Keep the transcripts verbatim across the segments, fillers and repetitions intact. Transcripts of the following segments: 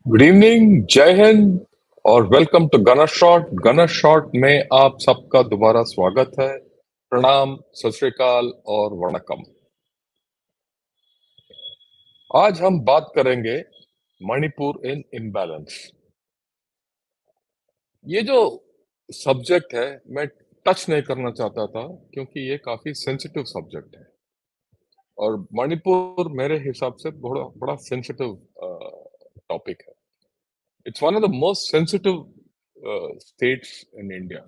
Good evening, जय हिंद और वेलकम टू गना शॉट। गना शॉट में आप सबका दोबारा स्वागत है। प्रणाम, सत श्री अकाल और वणकम। आज हम बात करेंगे मणिपुर इन इम्बैलेंस। ये जो सब्जेक्ट है मैं टच नहीं करना चाहता था क्योंकि ये काफी सेंसिटिव सब्जेक्ट है और मणिपुर मेरे हिसाब से बड़ा बड़ा सेंसिटिव टॉपिक है। It's one of the most sensitive uh, states in India.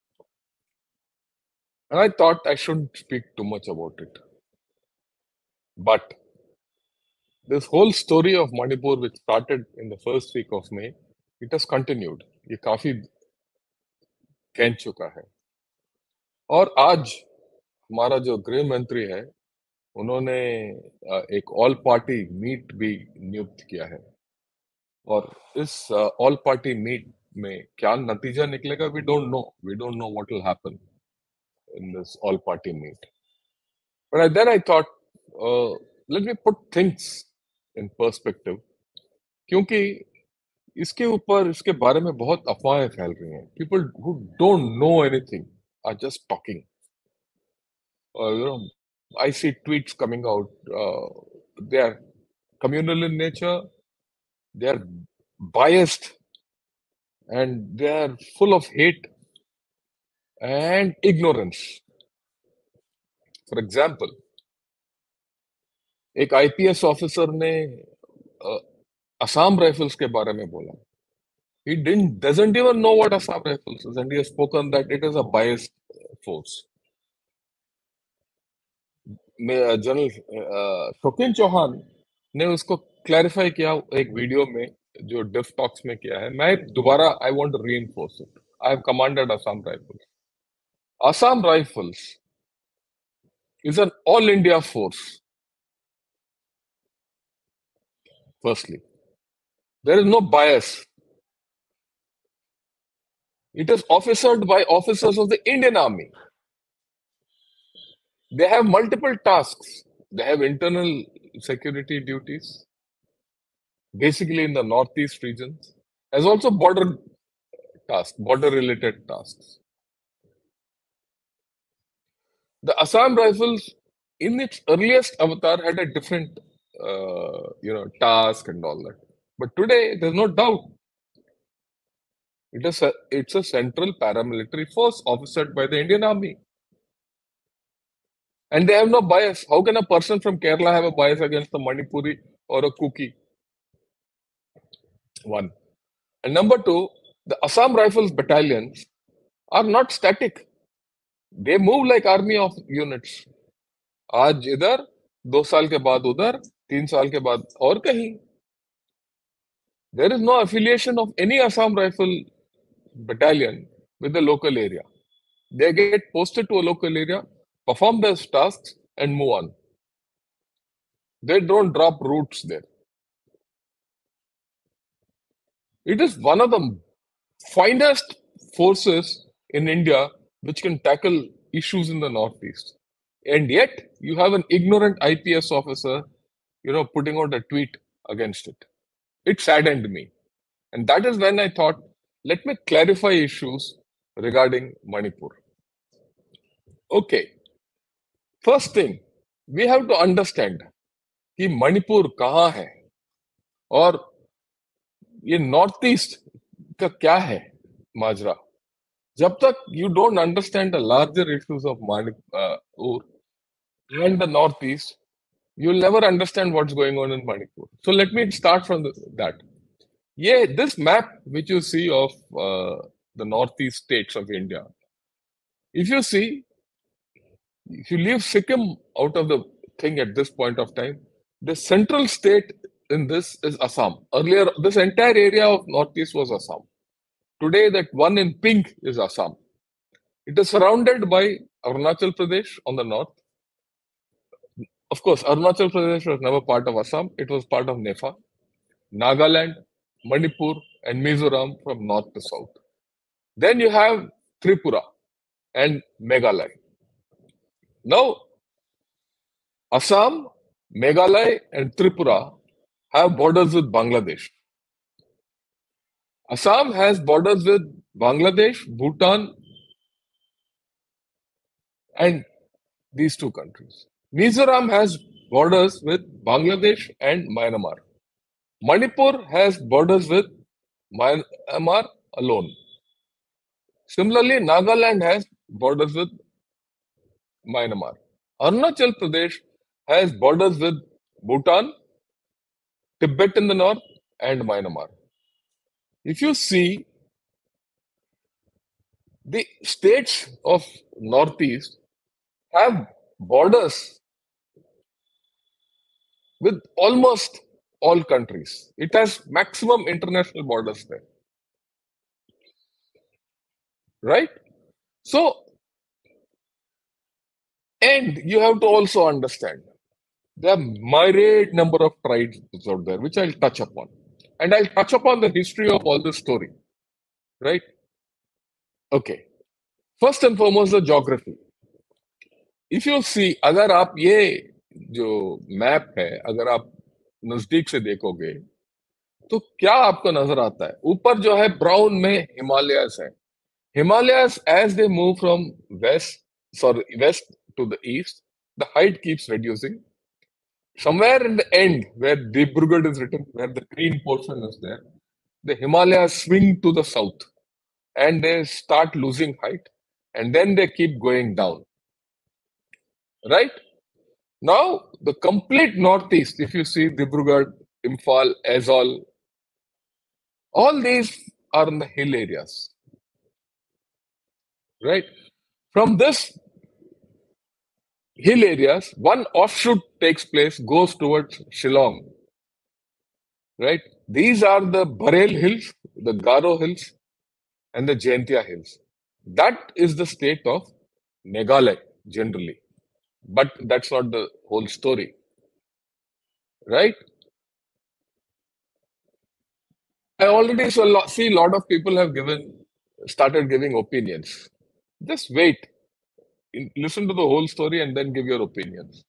And I thought I shouldn't speak too much about it. But this whole story of Manipur, which started in the first week of May, it has continued. ये काफी खींच चुका है। और आज हमारा जो गृह मंत्री है, उन्होंने अ, एक ऑल पार्टी मीट भी नियुक्त किया है। और इस ऑल पार्टी मीट में क्या नतीजा निकलेगा, we don't know we don't know what will happen in this all party meet. But I, then I thought, uh, let me put things in perspective, क्योंकि इसके ऊपर इसके बारे में बहुत अफवाहें फैल रही हैं. People who don't know anything are just talking. Uh, you know, I see tweets coming out. Uh, they are communal in nature. They are biased, and they are full of hate and ignorance. For example, एक IPS officer ने uh, Assam rifles के बारे में बोला. He didn't doesn't even know what Assam Rifles is, and he has spoken that it is a biased force. General Shokin Chauhan ने उसको clarify किया एक वीडियो में जो डिफ टॉक्स में किया है. मैं दोबारा I want to reinforce it. I have commanded Assam Rifles. Assam Rifles is an all India force. Firstly, there is no bias. It is officered by officers of the Indian Army. They have multiple tasks. They have internal security duties, basically in the northeast regions, as also border tasks, border-related tasks. The Assam Rifles, in its earliest avatar, had a different, uh, you know, task and all that. But today, there's no doubt. It is a, it's a central paramilitary force officered by the Indian Army. And they have no bias. How can a person from Kerala have a bias against the Manipuri or a Kuki? One. And number two, the Assam Rifles battalions are not static. They move like army of units. आज इधर, दो साल के बाद उधर, तीन साल के बाद और कहीं. There is no affiliation of any Assam Rifle battalion with the local area. They get posted to a local area, perform their tasks, and move on. They don't drop roots there. It is one of the finest forces in India which can tackle issues in the Northeast. And yet, you have an ignorant I P S officer, you know, putting out a tweet against it. It saddened me. And that is when I thought, let me clarify issues regarding Manipur. Okay. First thing, we have to understand कि मणिपुर कहाँ है और ये north east का क्या है माजरा. जब तक you don't understand the larger issues of Manipur and the northeast, you'll never understand what's going on in Manipur. So let me start from the, that. Yeah, this map which you see of uh, the northeast states of India, if you see, if you leave Sikkim out of the thing at this point of time, the central state in this is Assam. Earlier, this entire area of northeast was Assam. Today, that one in pink is Assam. It is surrounded by Arunachal Pradesh on the north. Of course, Arunachal Pradesh was never part of Assam. It was part of Nepal, Nagaland, Manipur, and Mizoram from north to south. Then you have Tripura and Meghalaya. Now, Assam, Meghalaya, and Tripura have borders with Bangladesh. Assam has borders with Bangladesh, Bhutan, and these two countries. Mizoram has borders with Bangladesh and Myanmar. Manipur has borders with Myanmar alone. Similarly, Nagaland has borders with Myanmar. Arunachal Pradesh has borders with Bhutan, Tibet in the north, and Myanmar. If you see the states of Northeast have borders with almost all countries. It has maximum international borders there, right? So, and you have to also understand there are myriad number of tribes out there, which I'll touch upon. And I'll touch upon the history of all this story, right? Okay. First and foremost, the geography. If you see, अगर आप ये जो map है, अगर आप नजदीक से देखोगे, तो क्या आपको नजर आता है? ऊपर जो है ब्राउन में हिमालयस है. Himalayas, as they move from west, sorry, west to the east, the height keeps reducing. Somewhere in the end, where Dibrugarh is written, where the green portion is there, the Himalayas swing to the south and they start losing height and then they keep going down. Right? Now, the complete northeast, if you see Dibrugarh, Imphal, Aizawl, all these are in the hill areas. Right? From this hill areas, one offshoot takes place, goes towards Shillong. Right? These are the Bharel Hills, the Garo Hills, and the Jaintia Hills. That is the state of Meghalaya generally. But that's not the whole story. Right? I already saw, see a lot of people have given started giving opinions. Just wait. Listen to the whole story and then give your opinions.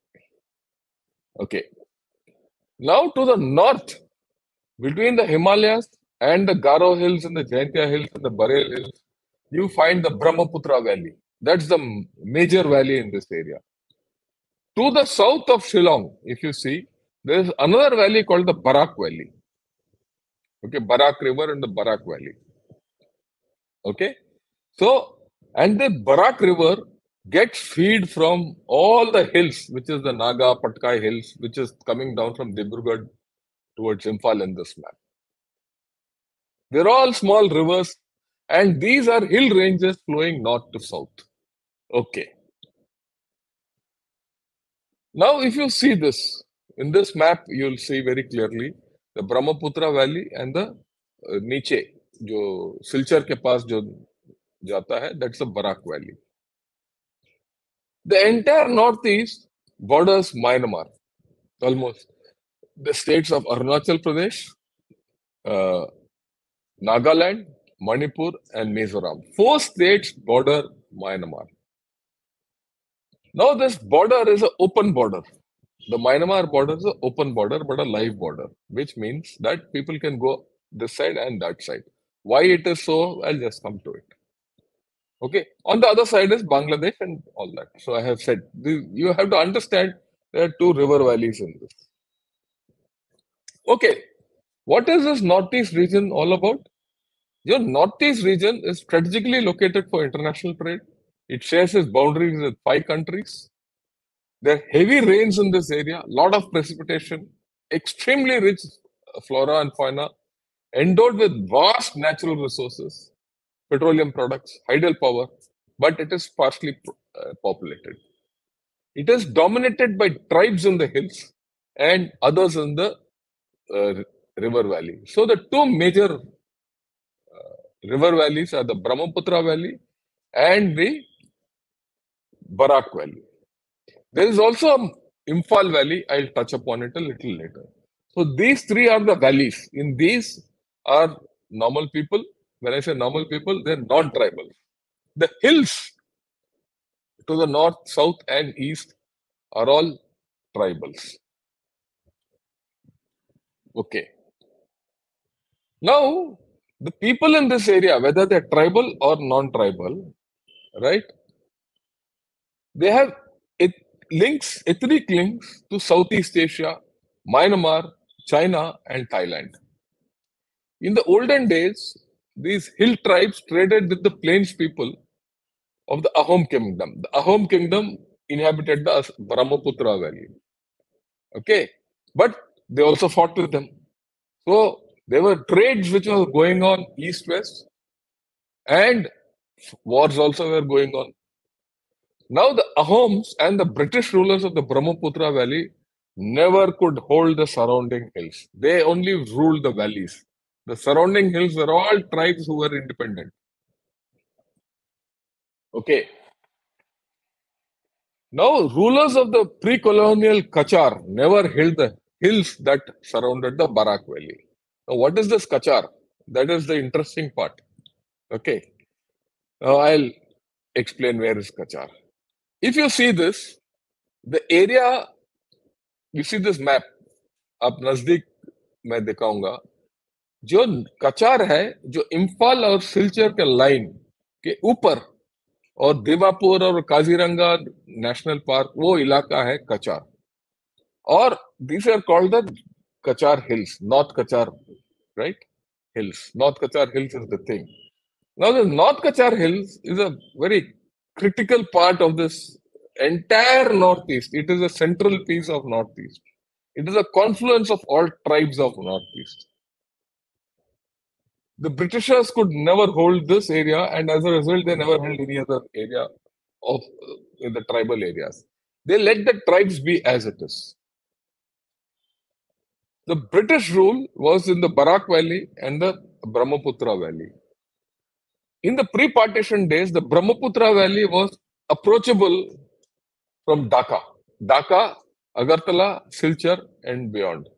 Okay. Now to the north, between the Himalayas and the Garo Hills and the Jaintia Hills and the Bharel Hills, you find the Brahmaputra Valley. That's the major valley in this area. To the south of Shillong, if you see, there is another valley called the Barak Valley. Okay, Barak River and the Barak Valley. Okay, so and the Barak River gets feed from all the hills, which is the Naga, Patkai Hills, which is coming down from Dibrugarh towards Imphal in this map. They're all small rivers, and these are hill ranges flowing north to south. Okay. Now, if you see this, in this map, you'll see very clearly the Brahmaputra Valley and the uh, नीचे जो सिलचर के पास जो जाता है, that's the Barak Valley. The entire northeast borders Myanmar, almost. The states of Arunachal Pradesh, uh, Nagaland, Manipur, and Mizoram. Four states border Myanmar. Now, this border is an open border. The Myanmar border is an open border, but a live border, which means that people can go this side and that side. Why it is so, I'll just come to it. Okay. On the other side is Bangladesh and all that. So I have said, you have to understand there are two river valleys in this. Okay. What is this northeast region all about? Your northeast region is strategically located for international trade. It shares its boundaries with five countries. There are heavy rains in this area, lot of precipitation, extremely rich flora and fauna, endowed with vast natural resources, petroleum products, hydel power, but it is sparsely uh, populated. It is dominated by tribes in the hills and others in the uh, river valley. So the two major uh, river valleys are the Brahmaputra Valley and the Barak Valley. There is also Imphal Valley. I'll touch upon it a little later. So these three are the valleys. In these are normal people. When I say normal people, they're non-tribal. The hills to the north, south, and east are all tribals. Okay. Now, The people in this area, whether they're tribal or non-tribal, right? They have it links, ethnic links to Southeast Asia, Myanmar, China, and Thailand. In the olden days, these hill tribes traded with the plains people of the Ahom kingdom. The Ahom kingdom inhabited the As- Brahmaputra Valley. Okay, but they also fought with them. So there were trades which were going on east-west, and wars also were going on. Now the Ahoms and the British rulers of the Brahmaputra Valley never could hold the surrounding hills. They only ruled the valleys. The surrounding hills were all tribes who were independent. Okay. Now, rulers of the pre-colonial Kachar never held the hills that surrounded the Barak Valley. Now, what is this Kachar? That is the interesting part. Okay. Now, I'll explain where is Kachar. If you see this, the area, you see this map, आप नजदीक मैं दिखाऊंगा जो कचार है जो इम्फाल और सिलचर के line के ऊपर और दीमापुर और काजीरंगा नेशनल पार्क वो इलाका है कचार और these are called the Kachar Hills, North Kachar, right? Hills. North Kachar Hills is the thing. Now, the North Kachar Hills is a very critical part of this entire Northeast. It is a central piece of Northeast. It is a confluence of all tribes of Northeast. The Britishers could never hold this area, and as a result, they never held any other area of uh, in the tribal areas. They let the tribes be as it is. The British rule was in the Barak Valley and the Brahmaputra Valley. In the pre-partition days, the Brahmaputra Valley was approachable from Dhaka, Dhaka, Agartala, Silchar, and beyond.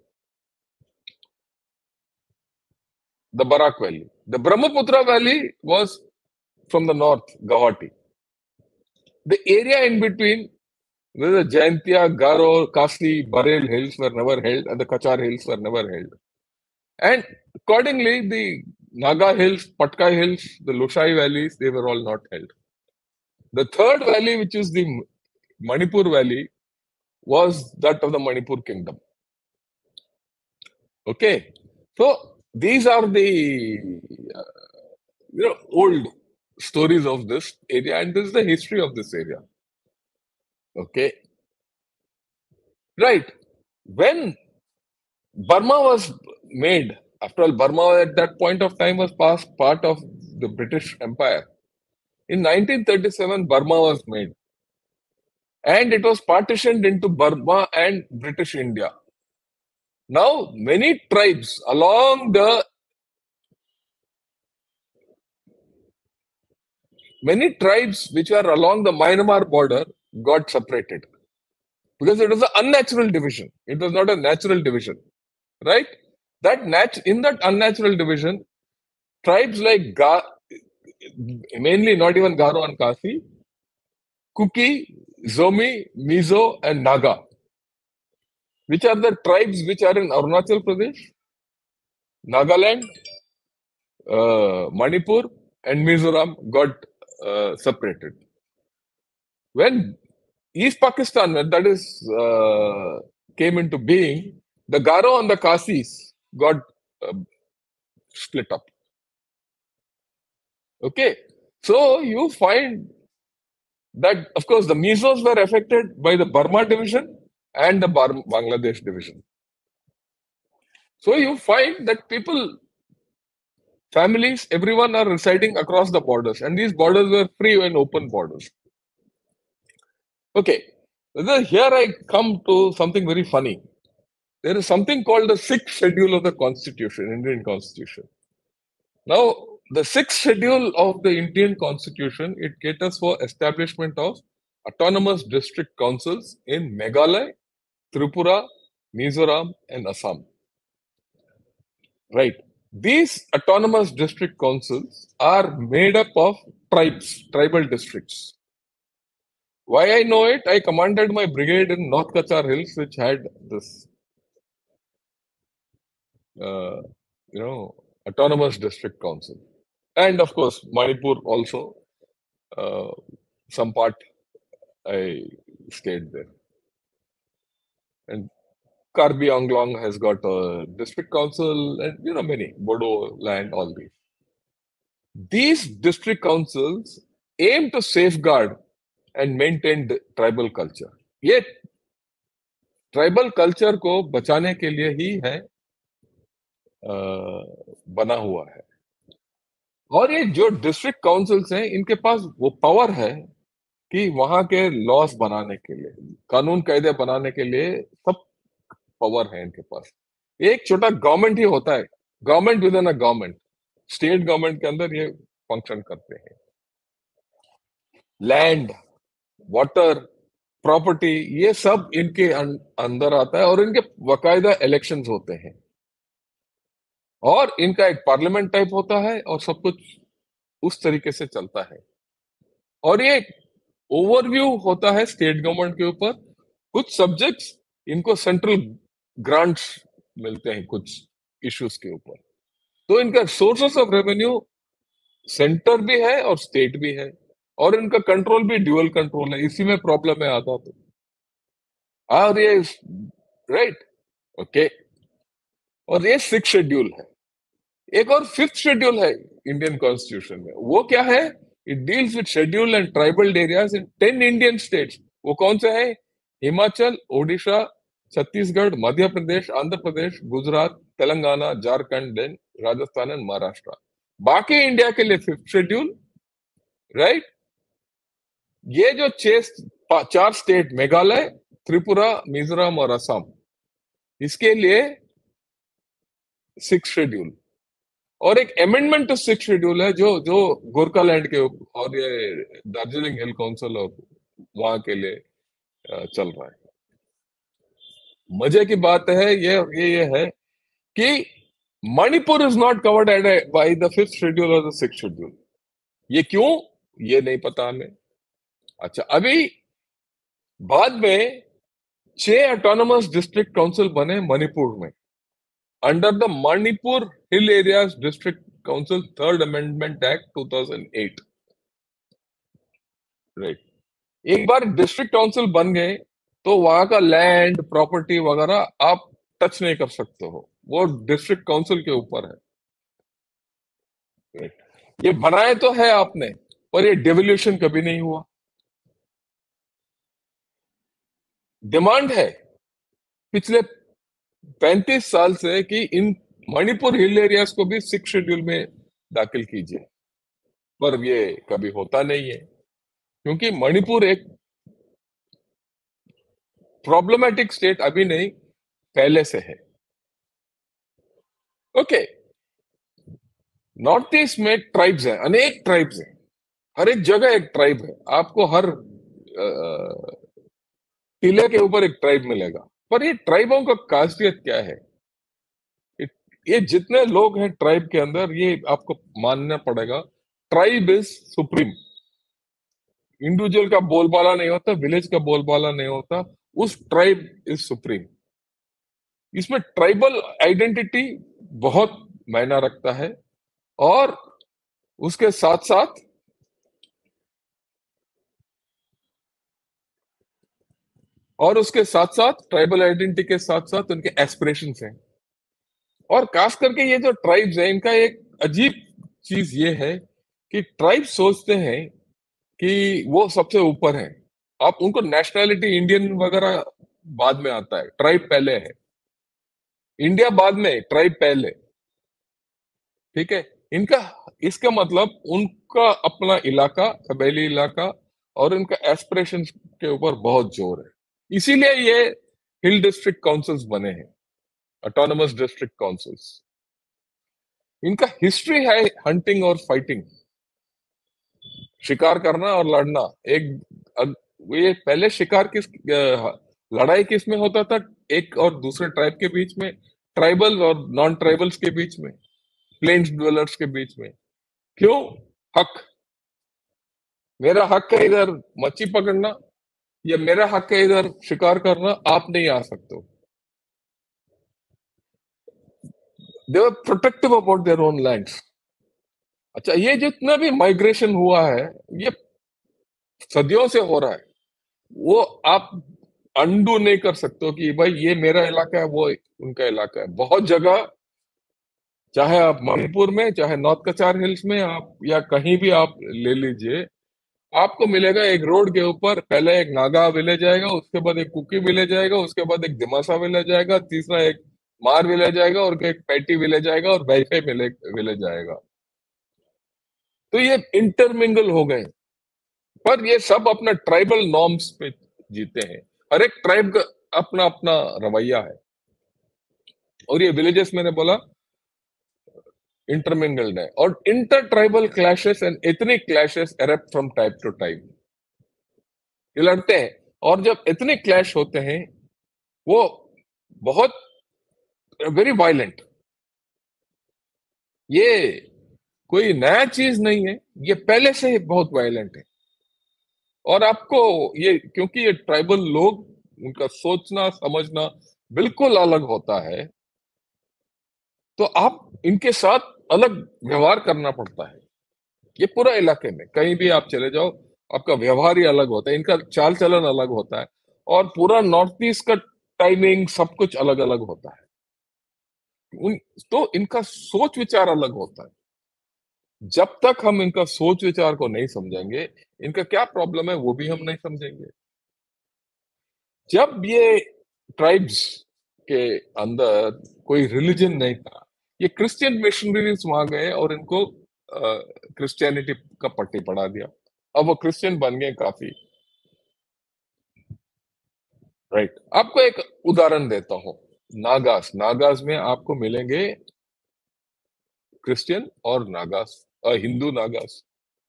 The Barak Valley. The Brahmaputra Valley was from the north, Guwahati. The area in between, where the Jaintia, Garo, Kasi, Barel hills were never held, and the Kachar hills were never held. And accordingly, the Naga hills, Patkai hills, the Lushai valleys, they were all not held. The third valley, which is the Manipur Valley, was that of the Manipur kingdom. Okay, so these are the uh, you know old stories of this area, and this is the history of this area. Okay, right. When Burma was made, after all, Burma at that point of time was past part of the British Empire. In nineteen thirty-seven, Burma was made, and it was partitioned into Burma and British India. Now, many tribes along the many tribes which are along the Myanmar border got separated because it was an unnatural division. It was not a natural division, right? That nat- in that unnatural division, tribes like Ga, mainly not even Garo and Kasi, Kuki, Zomi, Mizo, and Naga, which are the tribes which are in Arunachal Pradesh, Nagaland, uh, Manipur, and Mizoram got uh, separated. When East Pakistan, when that is uh, came into being, the Garo and the Kasis got uh, split up. Okay, so you find that, of course, the Mizos were affected by the Burma division and the Bar- Bangladesh division. So you find that people, families, everyone are residing across the borders, and these borders were free and open borders. Okay, here I come to something very funny. There is something called the sixth schedule of the Constitution, Indian Constitution. Now, the sixth schedule of the Indian Constitution, it caters for establishment of autonomous district councils in Meghalaya, Tripura, Mizoram, and Assam. Right. These autonomous district councils are made up of tribes, tribal districts. Why I know it? I commanded my brigade in North Kachar Hills, which had this, uh, you know, autonomous district council. And of course, Manipur also, uh, some part I stayed there. And Karbi Anglong has got a district council and, you know, many, Bodo land, all these. These district councils aim to safeguard and maintain the tribal culture. ये tribal culture को बचाने के लिए ही है, आ, बना हुआ है. और ये जो डिस्ट्रिक्ट काउंसिल्स हैं, इनके पास वो पावर है कि वहां के लॉस बनाने के लिए, कानून कायदे बनाने के लिए सब पावर है इनके पास. एक छोटा गवर्नमेंट ही होता है, government within a government, state government के अंदर ये फंक्शन करते हैं. लैंड, वाटर, प्रॉपर्टी, ये सब इनके अं, अंदर आता है और इनके बाकायदा इलेक्शंस होते हैं और इनका एक पार्लियामेंट टाइप होता है और सब कुछ उस तरीके से चलता है. और ये ओवरव्यू होता है स्टेट गवर्नमेंट के ऊपर. कुछ सब्जेक्ट्स इनको सेंट्रल ग्रांट्स मिलते हैं कुछ इश्यूज के ऊपर. तो इनका सोर्सेस ऑफ रेवेन्यू सेंटर भी है और स्टेट भी है और इनका कंट्रोल भी ड्यूअल कंट्रोल है. इसी में प्रॉब्लम है आता तो. और ये राइट, ओके. और ये सिक्स शेड्यूल है. एक और फिफ्थ शेड्यूल है इंडियन कॉन्स्टिट्यूशन में. वो क्या है? It deals with schedule and tribal areas in ten Indian states. वो कौन से है? Himachal, Odisha, Chhattisgarh, Madhya Pradesh, Andhra Pradesh, Gujarat, Telangana, Jharkhand, then Rajasthan and Maharashtra. बाकी इंडिया के लिए फिफ्थ शेड्यूल, राइट. ये जो छह चार स्टेट, मेघालय, त्रिपुरा, मिजोरम और असम, इसके लिए सिक्स शेड्यूल. और एक अमेंडमेंट टू सिक्स शेड्यूल है जो जो गोरखालैंड के और ये दार्जिलिंग हिल काउंसिल और वहां के लिए चल रहा है. मजे की बात है ये ये ये है कि Manipur is not covered by the fifth schedule और द सिक्स शेड्यूल. ये क्यों? ये नहीं पता हमें. अच्छा, अभी बाद में छह ऑटोनोमस डिस्ट्रिक्ट काउंसिल बने मणिपुर में under the Manipur hill areas district council third amendment act two thousand eight. Right. एक बार डिस्ट्रिक्ट काउंसिल बन गए तो वहां का लैंड, प्रॉपर्टी वगैरह आप टच नहीं कर सकते हो. वो डिस्ट्रिक्ट काउंसिल के ऊपर है. राइट. ये बनाए तो है आपने, पर ये डेवल्यूशन कभी नहीं हुआ. डिमांड है पिछले पैंतीस साल से कि इन मणिपुर हिल एरियाज को भी सिक्स शेड्यूल में दाखिल कीजिए, पर ये कभी होता नहीं है क्योंकि मणिपुर एक प्रॉब्लमेटिक स्टेट अभी नहीं, पहले से है. ओके. नॉर्थ ईस्ट में ट्राइब्स हैं, अनेक ट्राइब्स हैं, हर एक जगह एक ट्राइब है. आपको हर टीले के ऊपर एक ट्राइब मिलेगा. पर ये ट्राइबों का खासियत क्या है? ये जितने लोग हैं ट्राइब के अंदर, ये आपको मानना पड़ेगा, ट्राइब इज सुप्रीम. इंडिविजुअल का बोलबाला नहीं होता, विलेज का बोलबाला नहीं होता, उस ट्राइब इज सुप्रीम. इसमें ट्राइबल आइडेंटिटी बहुत मायना रखता है और उसके साथ साथ और उसके साथ साथ ट्राइबल आइडेंटिटी के साथ साथ उनके एस्पिरेशंस हैं. और खास करके ये जो ट्राइब्स हैं, इनका एक अजीब चीज ये है कि ट्राइब सोचते हैं कि वो सबसे ऊपर है. आप उनको नेशनैलिटी इंडियन वगैरह बाद में आता है, ट्राइब पहले है. इंडिया बाद में, ट्राइब पहले. ठीक है. इनका इसका मतलब उनका अपना इलाका, कबीली इलाका और उनका एस्पिरेशन के ऊपर बहुत जोर है. इसीलिए ये हिल डिस्ट्रिक्ट काउंसिल्स बने हैं, ऑटोनोमस डिस्ट्रिक्ट काउंसिल्स. इनका हिस्ट्री है हंटिंग और फाइटिंग, शिकार करना और लड़ना. एक ये पहले शिकार किस लड़ाई किस में होता था? एक और दूसरे ट्राइब के बीच में, ट्राइबल और नॉन ट्राइबल्स के बीच में, प्लेन्स ड्वेलर्स के बीच में. क्यों? हक. मेरा हक है इधर मच्छी पकड़ना, या मेरा हक है इधर शिकार करना, आप नहीं आ सकते हो. They were protective about their own lands. अच्छा, ये जितना भी माइग्रेशन हुआ है, ये सदियों से हो रहा है। वो आप अंडू नहीं कर सकते हो कि भाई ये मेरा इलाका है, वो उनका इलाका है। बहुत जगह, चाहे आप मणिपुर में, चाहे नॉर्थ कचार हिल्स में, आप या कहीं भी आप ले लीजिए, आपको मिलेगा एक रोड के ऊपर पहले एक नागा विलेज आएगा, उसके बाद एक कुकी विलेज आएगा, उसके बाद एक दिमासा विलेज आएगा, तीसरा एक मार विलेज आएगा, और एक पैटी विलेज आएगा, और वैफे विलेज आएगा। तो ये इंटरमिंगल हो गए, पर ये सब अपना ट्राइबल नॉर्म्स पे जीते हैं। हर एक ट्राइब का अपना अपना रवैया है, और ये विलेजेस मैंने बोला इंटरमिंगल्ड है, और inter tribal clashes and ethnic clashes erupt from time to time. ये लड़ते हैं, और जब एथनिक क्लैश होते हैं वो बहुत वेरी वायलेंट। ये कोई नया चीज नहीं है, ये पहले से ही बहुत वायलेंट है। और आपको ये, क्योंकि ये ट्राइबल लोग, उनका सोचना समझना बिल्कुल अलग होता है, तो आप इनके साथ अलग व्यवहार करना पड़ता है। ये पूरा इलाके में कहीं भी आप चले जाओ, आपका व्यवहार ही अलग होता है, इनका चाल चलन अलग होता है, और पूरा नॉर्थ ईस्ट का टाइमिंग सब कुछ अलग अलग होता है। उन तो इनका सोच विचार अलग होता है। जब तक हम इनका सोच विचार को नहीं समझेंगे, इनका क्या प्रॉब्लम है वो भी हम नहीं समझेंगे। जब ये ट्राइब्स के अंदर कोई रिलीजन नहीं था, ये क्रिश्चियन मिशनरीज वहां गए और इनको क्रिश्चियनिटी का पट्टी पढ़ा दिया। अब वो क्रिश्चियन बन गए काफी। राइट, आपको एक उदाहरण देता हूं। नागास नागास में आपको मिलेंगे क्रिश्चियन और नागास, अ, हिंदू नागास,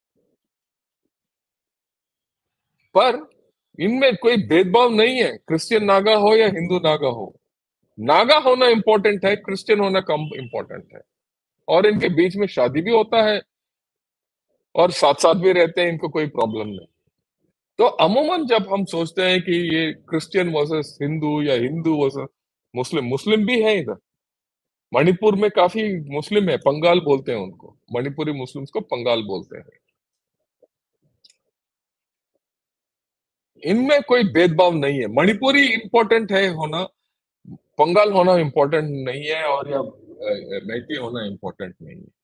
पर इनमें कोई भेदभाव नहीं है, क्रिश्चियन नागा हो या हिंदू नागा हो। नागा होना इंपॉर्टेंट है, क्रिश्चियन होना कम इंपॉर्टेंट है। और इनके बीच में शादी भी होता है, और साथ साथ भी रहते हैं, इनको कोई प्रॉब्लम नहीं। तो अमूमन जब हम सोचते हैं कि ये क्रिश्चियन वर्सेस हिंदू या हिंदू वर्सेस मुस्लिम, मुस्लिम भी है इधर। मणिपुर में काफी मुस्लिम है, पंगाल बोलते हैं उनको, मणिपुरी मुस्लिम्स को पंगाल बोलते हैं। इनमें कोई भेदभाव नहीं है। मणिपुरी इंपॉर्टेंट है होना, पंगाल होना इंपॉर्टेंट नहीं है, और या अ, मैती होना इंपॉर्टेंट नहीं है।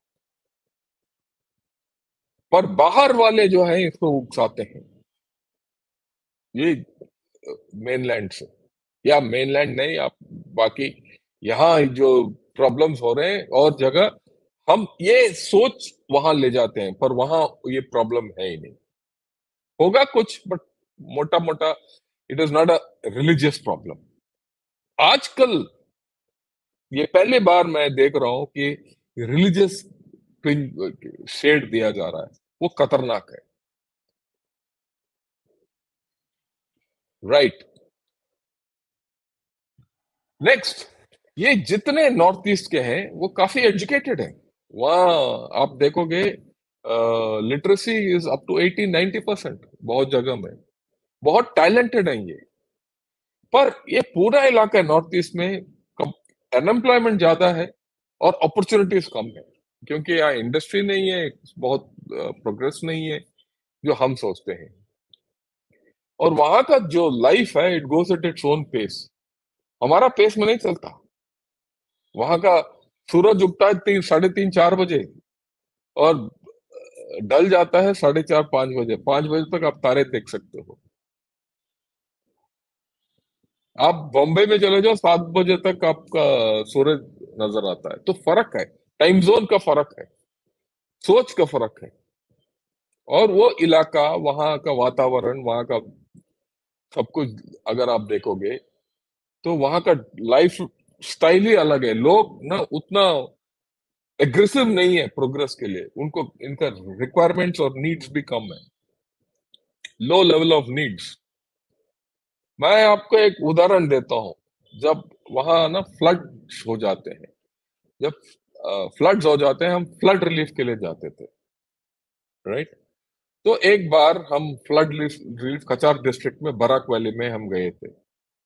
पर बाहर वाले जो है इसको उकसाते हैं, ये मेनलैंड से, या मेनलैंड नहीं, आप बाकी यहाँ जो प्रॉब्लम्स हो रहे हैं और जगह, हम ये सोच वहां ले जाते हैं, पर वहां ये प्रॉब्लम है ही नहीं। होगा कुछ, बट मोटा मोटा it is not a religious problem. आजकल ये पहली बार मैं देख रहा हूं कि रिलीजियस शेड दिया जा रहा है, वो खतरनाक है। राइट। नेक्स्ट, ये जितने नॉर्थ ईस्ट के हैं वो काफी एजुकेटेड हैं। वहाँ आप देखोगे literacy is up to eighty ninety percent बहुत जगह में। बहुत टैलेंटेड है ये। पर ये पूरा इलाका नॉर्थ ईस्ट में अनएम्प्लॉयमेंट ज्यादा है और अपॉर्चुनिटीज कम है, क्योंकि यहाँ इंडस्ट्री नहीं है, बहुत प्रोग्रेस नहीं है जो हम सोचते हैं। और वहां का जो लाइफ है, it goes at its own pace. हमारा पेस में नहीं चलता। वहां का सूरज उगता है तीन साढ़े तीन चार बजे, और ढल जाता है साढ़े चार पांच बजे। पांच बजे तक आप तारे देख सकते हो। आप बॉम्बे में चले जाओ, सात बजे तक आपका सूरज नजर आता है। तो फर्क है, टाइम जोन का फर्क है, सोच का फर्क है। और वो इलाका, वहां का वातावरण, वहां का सब कुछ अगर आप देखोगे, तो वहां का लाइफ स्टाइल ही अलग है। लोग ना उतना एग्रेसिव नहीं है प्रोग्रेस के लिए, उनको इनका रिक्वायरमेंट्स और नीड्स भी कम है, लो लेवल ऑफ नीड्स। मैं आपको एक उदाहरण देता हूँ। जब वहां ना फ्लड हो जाते हैं, जब फ्लड्स हो जाते हैं, हम फ्लड रिलीफ के लिए जाते थे। राइट। तो एक बार हम फ्लड रिलीफ कचार डिस्ट्रिक्ट में बराक वैली में हम गए थे।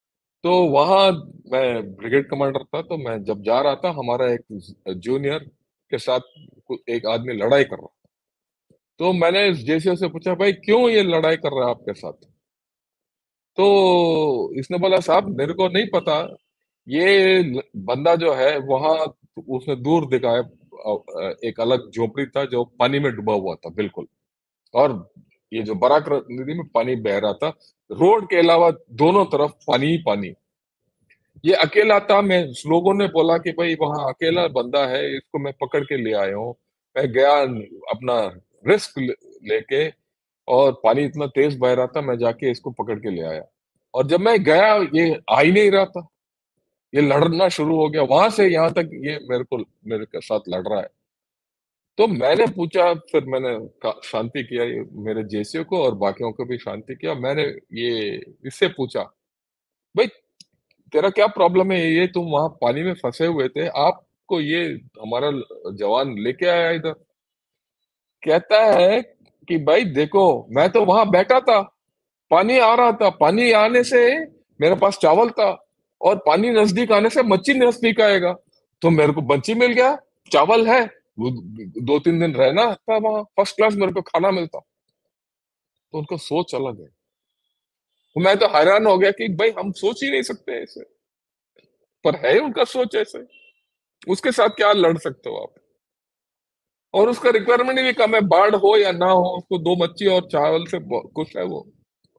तो वहां मैं ब्रिगेड कमांडर था, तो मैं जब जा रहा था, हमारा एक जूनियर के साथ कु- एक आदमी लड़ाई कर रहा। तो मैंने इस जेसीओ से पूछा, भाई क्यों ये लड़ाई कर रहा है आपके साथ? तो इसने बोला, साहब मेरे को नहीं पता, ये ल- बंदा जो है वहां, उसने दूर देखा है, अ, अ, एक अलग झोपड़ी था जो पानी में डूबा हुआ था बिल्कुल। और ये जो बराक नदी में पानी बह रहा था, रोड के अलावा दोनों तरफ पानी ही पानी। ये अकेला था। मैं, लोगों ने बोला कि भाई वहां अकेला बंदा है, इसको मैं पकड़ के ले आया हूँ। मैं गया, अपना रिस्क लेके, और पानी इतना तेज बह रहा था, मैं जाके इसको पकड़ के ले आया। और जब मैं गया, ये आ ही नहीं रहा था, ये लड़ना शुरू हो गया वहां से यहाँ तक, ये मेरे को, मेरे के साथ लड़ रहा है। तो मैंने पूछा, फिर मैंने का- शांति किया, ये मेरे जेसीओ को और बाकियों को भी शांति किया। मैंने ये इससे पूछा, भाई तेरा क्या प्रॉब्लम है? ये तुम वहां पानी में फंसे हुए थे, आपको ये हमारा जवान लेके आया इधर। कहता है कि भाई देखो, मैं तो वहां बैठा था, पानी आ रहा था, पानी आने से मेरे पास चावल था, और पानी नजदीक आने से मच्छी नजदीक आएगा, तो मेरे को मच्छी मिल गया, चावल है, वो दो तीन दिन रहना था वहां, फर्स्ट क्लास मेरे को खाना मिलता। तो उनका सोच अलग है। तो मैं तो हैरान हो गया कि भाई हम सोच ही नहीं सकते ऐसे, पर है उनका सोच ऐसे। उसके साथ क्या लड़ सकते हो आप? और उसका रिक्वायरमेंट भी कम है, बाढ़ हो या ना हो, उसको दो मच्छी और चावल से ब- खुश है वो।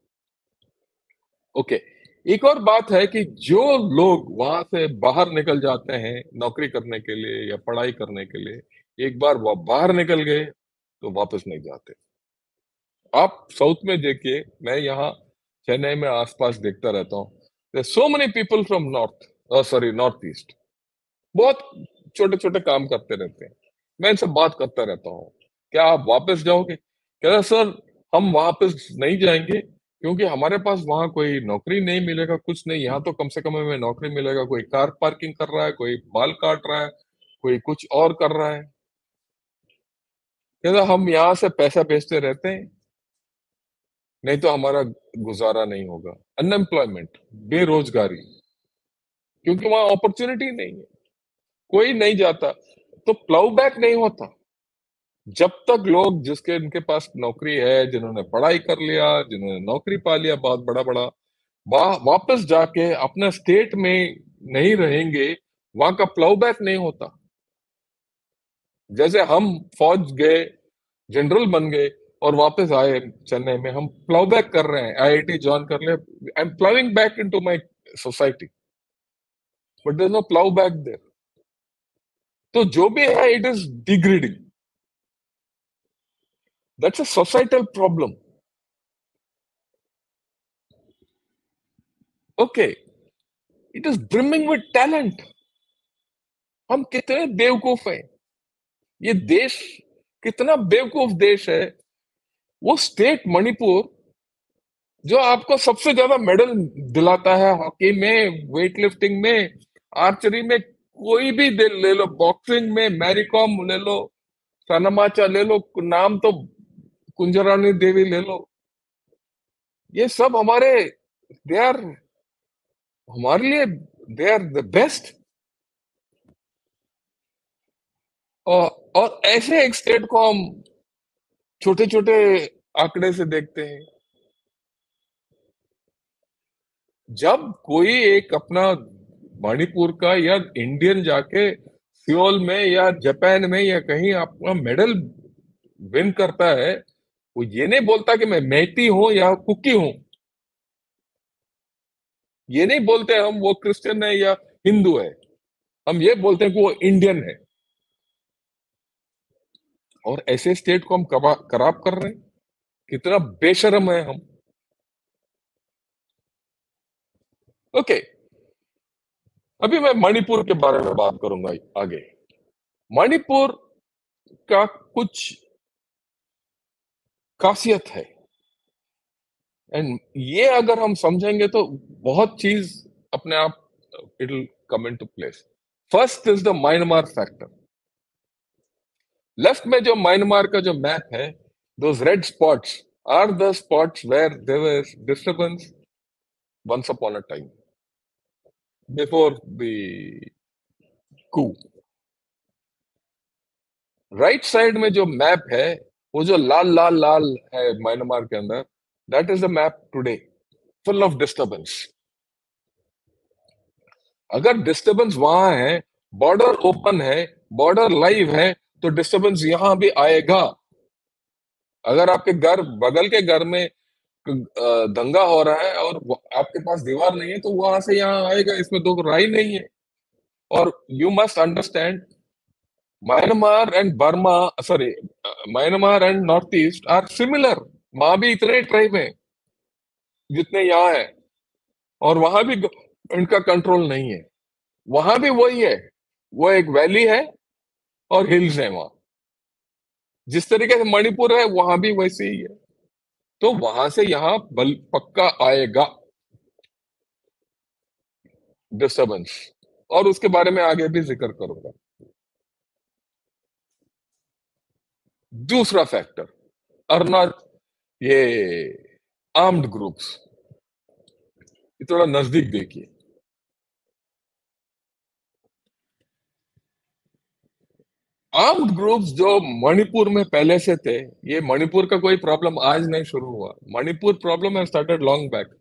ओके। एक और बात है कि जो लोग वहां से बाहर निकल जाते हैं नौकरी करने के लिए या पढ़ाई करने के लिए, एक बार वो बाहर निकल गए तो वापस नहीं जाते। आप साउथ में देखिए, मैं यहाँ चेन्नई में आसपास देखता रहता हूँ, so many people from north, sorry north east, बहुत छोटे छोटे काम करते रहते हैं। मैं इनसे बात करता रहता हूँ, क्या आप वापस जाओगे? कह रहे, सर हम वापस नहीं जाएंगे, क्योंकि हमारे पास वहां कोई नौकरी नहीं मिलेगा, कुछ नहीं। यहाँ तो कम से कम हमें नौकरी मिलेगा, कोई कार पार्किंग कर रहा है, कोई बाल काट रहा है, कोई कुछ और कर रहा है। कहता, हम यहाँ से पैसा भेजते रहते हैं, नहीं तो हमारा गुजारा नहीं होगा। अनएम्प्लॉयमेंट, बेरोजगारी, क्योंकि वहां अपॉर्चुनिटी नहीं है, कोई नहीं जाता, तो प्लाउ बैक नहीं होता। जब तक लोग, जिसके इनके पास नौकरी है, जिन्होंने पढ़ाई कर लिया, जिन्होंने नौकरी पा लिया बहुत बड़ा बड़ा, वा, वापस जाके अपने स्टेट में नहीं रहेंगे, वहां का प्लाउ बैक नहीं होता। जैसे हम फौज गए, जनरल बन गए, और वापस आए चेन्नई में, हम प्लाउ बैक कर रहे हैं, आईआईटी ज्वाइन कर ले, I am ploughing back into my society, but there is no plough back there. तो जो भी है, it is degrading, that's a societal problem. Okay, it is brimming with talent. हम कितने बेवकूफ हैं, ये देश कितना बेवकूफ देश है। वो स्टेट मणिपुर, जो आपको सबसे ज्यादा मेडल दिलाता है, हॉकी में, वेट लिफ्टिंग में, आर्चरी में, कोई भी दे ले लो, बॉक्सिंग में मैरी कॉम ले लो, सनमाचा ले लो, नाम तो कुंजरानी देवी ले लो, ये सब हमारे, दे आर, हमारे लिए दे आर द बेस्ट। और, और ऐसे एक स्टेट को हम छोटे छोटे आंकड़े से देखते हैं। जब कोई एक अपना मणिपुर का या इंडियन जाके सियोल में या जापान में या कहीं अपना मेडल विन करता है, वो ये नहीं बोलता कि मैं मैती हूं या कुकी हूं, ये नहीं बोलते हम वो क्रिश्चियन है या हिंदू है, हम ये बोलते हैं कि वो इंडियन है। और ऐसे स्टेट को हम खराब कर रहे हैं, कितना बेशरम है हम। ओके, अभी मैं मणिपुर के बारे में बात करूंगा आगे। मणिपुर का कुछ खासियत है, एंड ये अगर हम समझेंगे तो बहुत चीज अपने आप, it will come into place. First is the Myanmar factor. Left में जो म्यांमार का जो मैप है, those red spots are the spots where there was disturbance once upon a time. before the coup. Right side में जो map है, वो जो लाल लाल लाल है म्यांमार के अंदर, that is the map today, full of disturbance. अगर डिस्टर्बेंस वहां है, बॉर्डर ओपन है, बॉर्डर लाइव है, तो डिस्टर्बेंस यहां भी आएगा. अगर आपके घर, बगल के घर में अ, दंगा हो रहा है और वो- आपके पास दीवार नहीं है, तो वहां से यहाँ आएगा, इसमें दो राय नहीं है. और you must understand, Myanmar and Burma, sorry, Myanmar and north east are similar. वहां भी इतने ट्राइब हैं जितने यहाँ है, और वहां भी इनका कंट्रोल नहीं है. वहां भी वही है, वो एक वैली है और हिल्स है वहां. जिस तरीके से मणिपुर है, वहां भी वैसे ही है. तो वहां से यहाँ बल पक्का आएगा डिस्टरबेंस, और उसके बारे में आगे भी जिक्र करूंगा. दूसरा फैक्टर, अरुणा, ये आर्म्ड ग्रुप्स, ये थोड़ा नजदीक देखिए. आर्म्ड ग्रुप्स जो मणिपुर में पहले से थे, ये मणिपुर का कोई प्रॉब्लम आज नहीं शुरू हुआ. Manipur problem has started long back.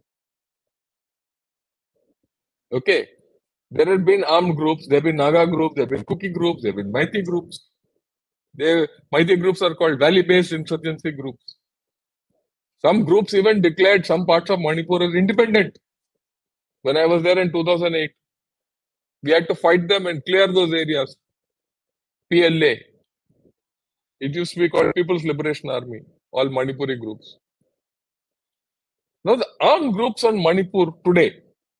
Okay, there have been armed groups, there have been Naga groups, there have been Kuki groups, there have been Maiti groups. They, Maiti groups are called valley-based insurgency groups. Some groups even declared some parts of Manipur as independent. When I was there in two thousand eight, we had to fight them and clear those areas. P L A. It used to be called People's Liberation Army, all Manipuri groups. Now, the armed groups on Manipur today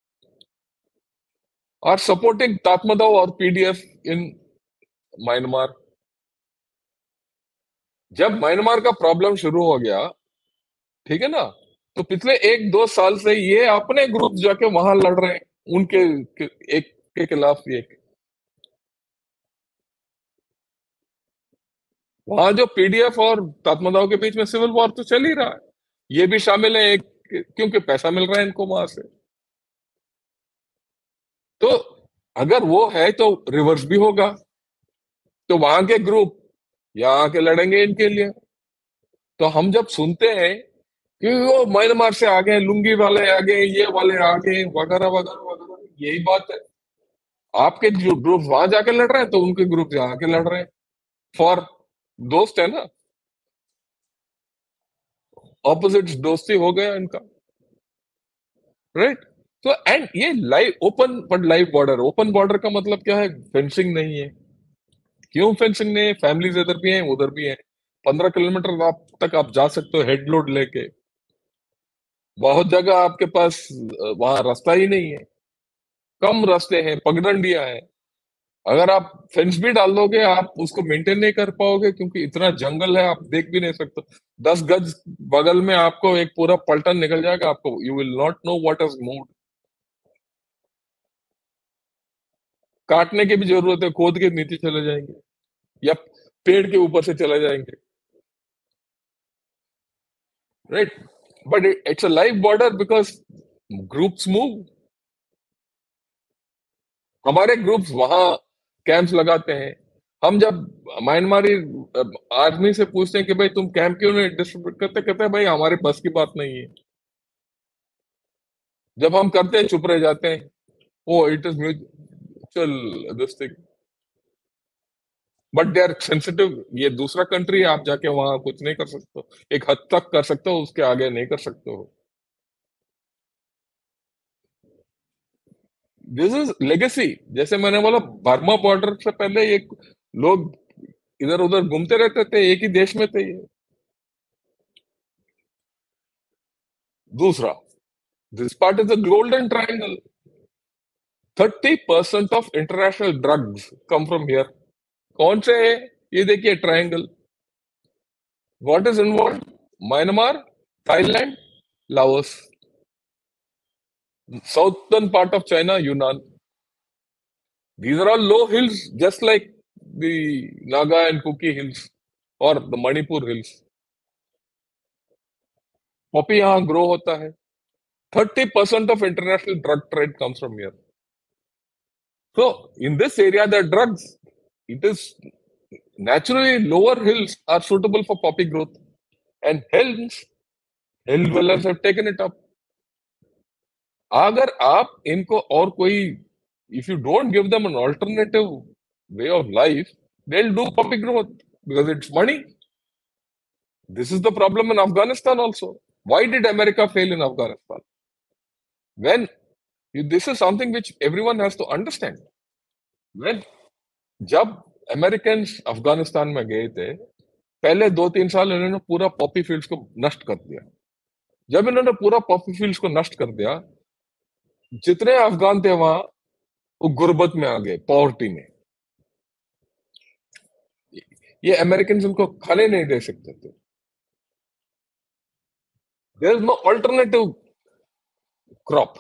are supporting Tatmadaw or P D F in Myanmar. जब Myanmar का problem शुरू हो गया, ठीक है ना, तो पिछले एक दो साल से ये अपने ग्रुप जाके वहां लड़ रहे हैं, उनके के, एक के खिलाफ एक. वहां जो पी डी एफ और तात्मदाव के बीच में सिविल वॉर तो चल ही रहा है. ये भी शामिल है एक, क्योंकि पैसा मिल रहा है इनको वहां से. तो अगर वो है तो रिवर्स भी होगा. तो वहां के ग्रुप यहाँ आके लड़ेंगे इनके लिए. तो हम जब सुनते हैं कि वो म्यांमार से आ गए, लुंगी वाले आ गए, ये वाले आ गए, वगैरह वगैरह वगैरह, यही बात है. आपके जो ग्रुप वहां जाके लड़ रहे हैं, तो उनके ग्रुप यहाँ आके लड़ रहे हैं. फॉर दोस्त है ना, ऑपोजिट दोस्ती हो गया इनका. राइट. तो एंड ये live open, but live border. Open border का मतलब क्या है? फेंसिंग नहीं है. क्यों फेंसिंग नहीं है? फैमिलीज इधर भी हैं, उधर भी हैं. पंद्रह किलोमीटर आप तक आप जा सकते हो हेड लोड लेके. बहुत जगह आपके पास वहां रास्ता ही नहीं है, कम रास्ते हैं, पगडंडियां हैं. अगर आप फेंस भी डाल दोगे, आप उसको मेंटेन नहीं कर पाओगे, क्योंकि इतना जंगल है, आप देख भी नहीं सकते. दस गज बगल में आपको एक पूरा पलटन निकल जाएगा, आपको you will not know what is moved. काटने की भी जरूरत है, खोद के नीचे चले जाएंगे या पेड़ के ऊपर से चले जाएंगे. Right. But it's a live border because groups move. हमारे ग्रुप्स वहां कैंप्स लगाते हैं. हम जब म्यांमारी आर्मी से पूछते हैं कि भाई तुम कैंप क्यों नहीं डिस्ट्रीब्यूट करते, कहते हैं भाई हमारे बस की बात नहीं है. जब हम करते हैं, चुप रह जाते हैं. Oh, it is mutual this thing. But they are sensitive. ये दूसरा कंट्री है, आप जाके वहां कुछ नहीं कर सकते हो. एक हद तक कर सकते हो, उसके आगे नहीं कर सकते हो. This is legacy. जैसे मैंने बोला, बर्मा बॉर्डर से पहले ये लोग इधर उधर घूमते रहते थे, एक ही देश में थे ये. दूसरा, this part is the golden triangle. Thirty percent of international drugs come from here. कौन से है? ये देखिए triangle. What is involve? Myanmar, Thailand, Laos, southern part of China, Yunnan. These are all low hills, just like the Naga and Kuki hills or the Manipur hills. Poppy यहाँ grow होता है. Thirty percent of international drug trade comes from here. So in this area, the drugs, it is naturally lower hills are suitable for poppy growth, and hence hill dwellers have taken it up. अगर आप इनको और कोई, if you don't give them an alternative way of life, they'll do poppy growth because it's money. This is the problem in Afghanistan also. Why did America fail in Afghanistan? When this is something which everyone has to understand. When जब Americans Afghanistan में गए थे, पहले दो तीन साल इन्होंने पूरा पॉपी फील्ड्स को नष्ट कर दिया. जब इन्होंने पूरा पॉपी फील्ड्स को नष्ट कर दिया, जितने अफगान थे वहां वो गुर्बत में आ गए, पॉवर्टी में. ये अमेरिकन उनको खाने नहीं दे सकते थे. There is no alternative crop.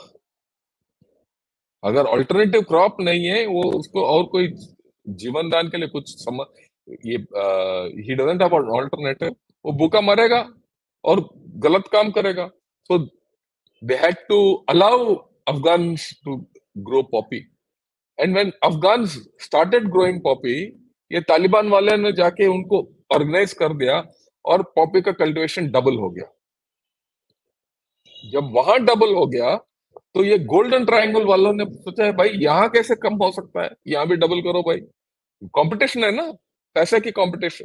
अगर अल्टरनेटिव क्रॉप नहीं है, वो उसको और कोई जीवन दान के लिए कुछ समझ, ये ही डजंट हैव एन अल्टरनेटिव, वो भूखा मरेगा और गलत काम करेगा. So they had to allow Afghans to grow poppy. And when Afghans started growing poppy, ये तालिबान वाले ने जाके उनको ऑर्गेनाइज कर दिया और पॉपी का कल्टीवेशन डबल हो गया. जब वहां डबल हो गया तो ये गोल्डन ट्रायंगल वालों ने सोचा है भाई यहाँ कैसे कम हो सकता है, यहाँ भी डबल करो भाई. कंपटीशन है ना, पैसे की कंपटीशन.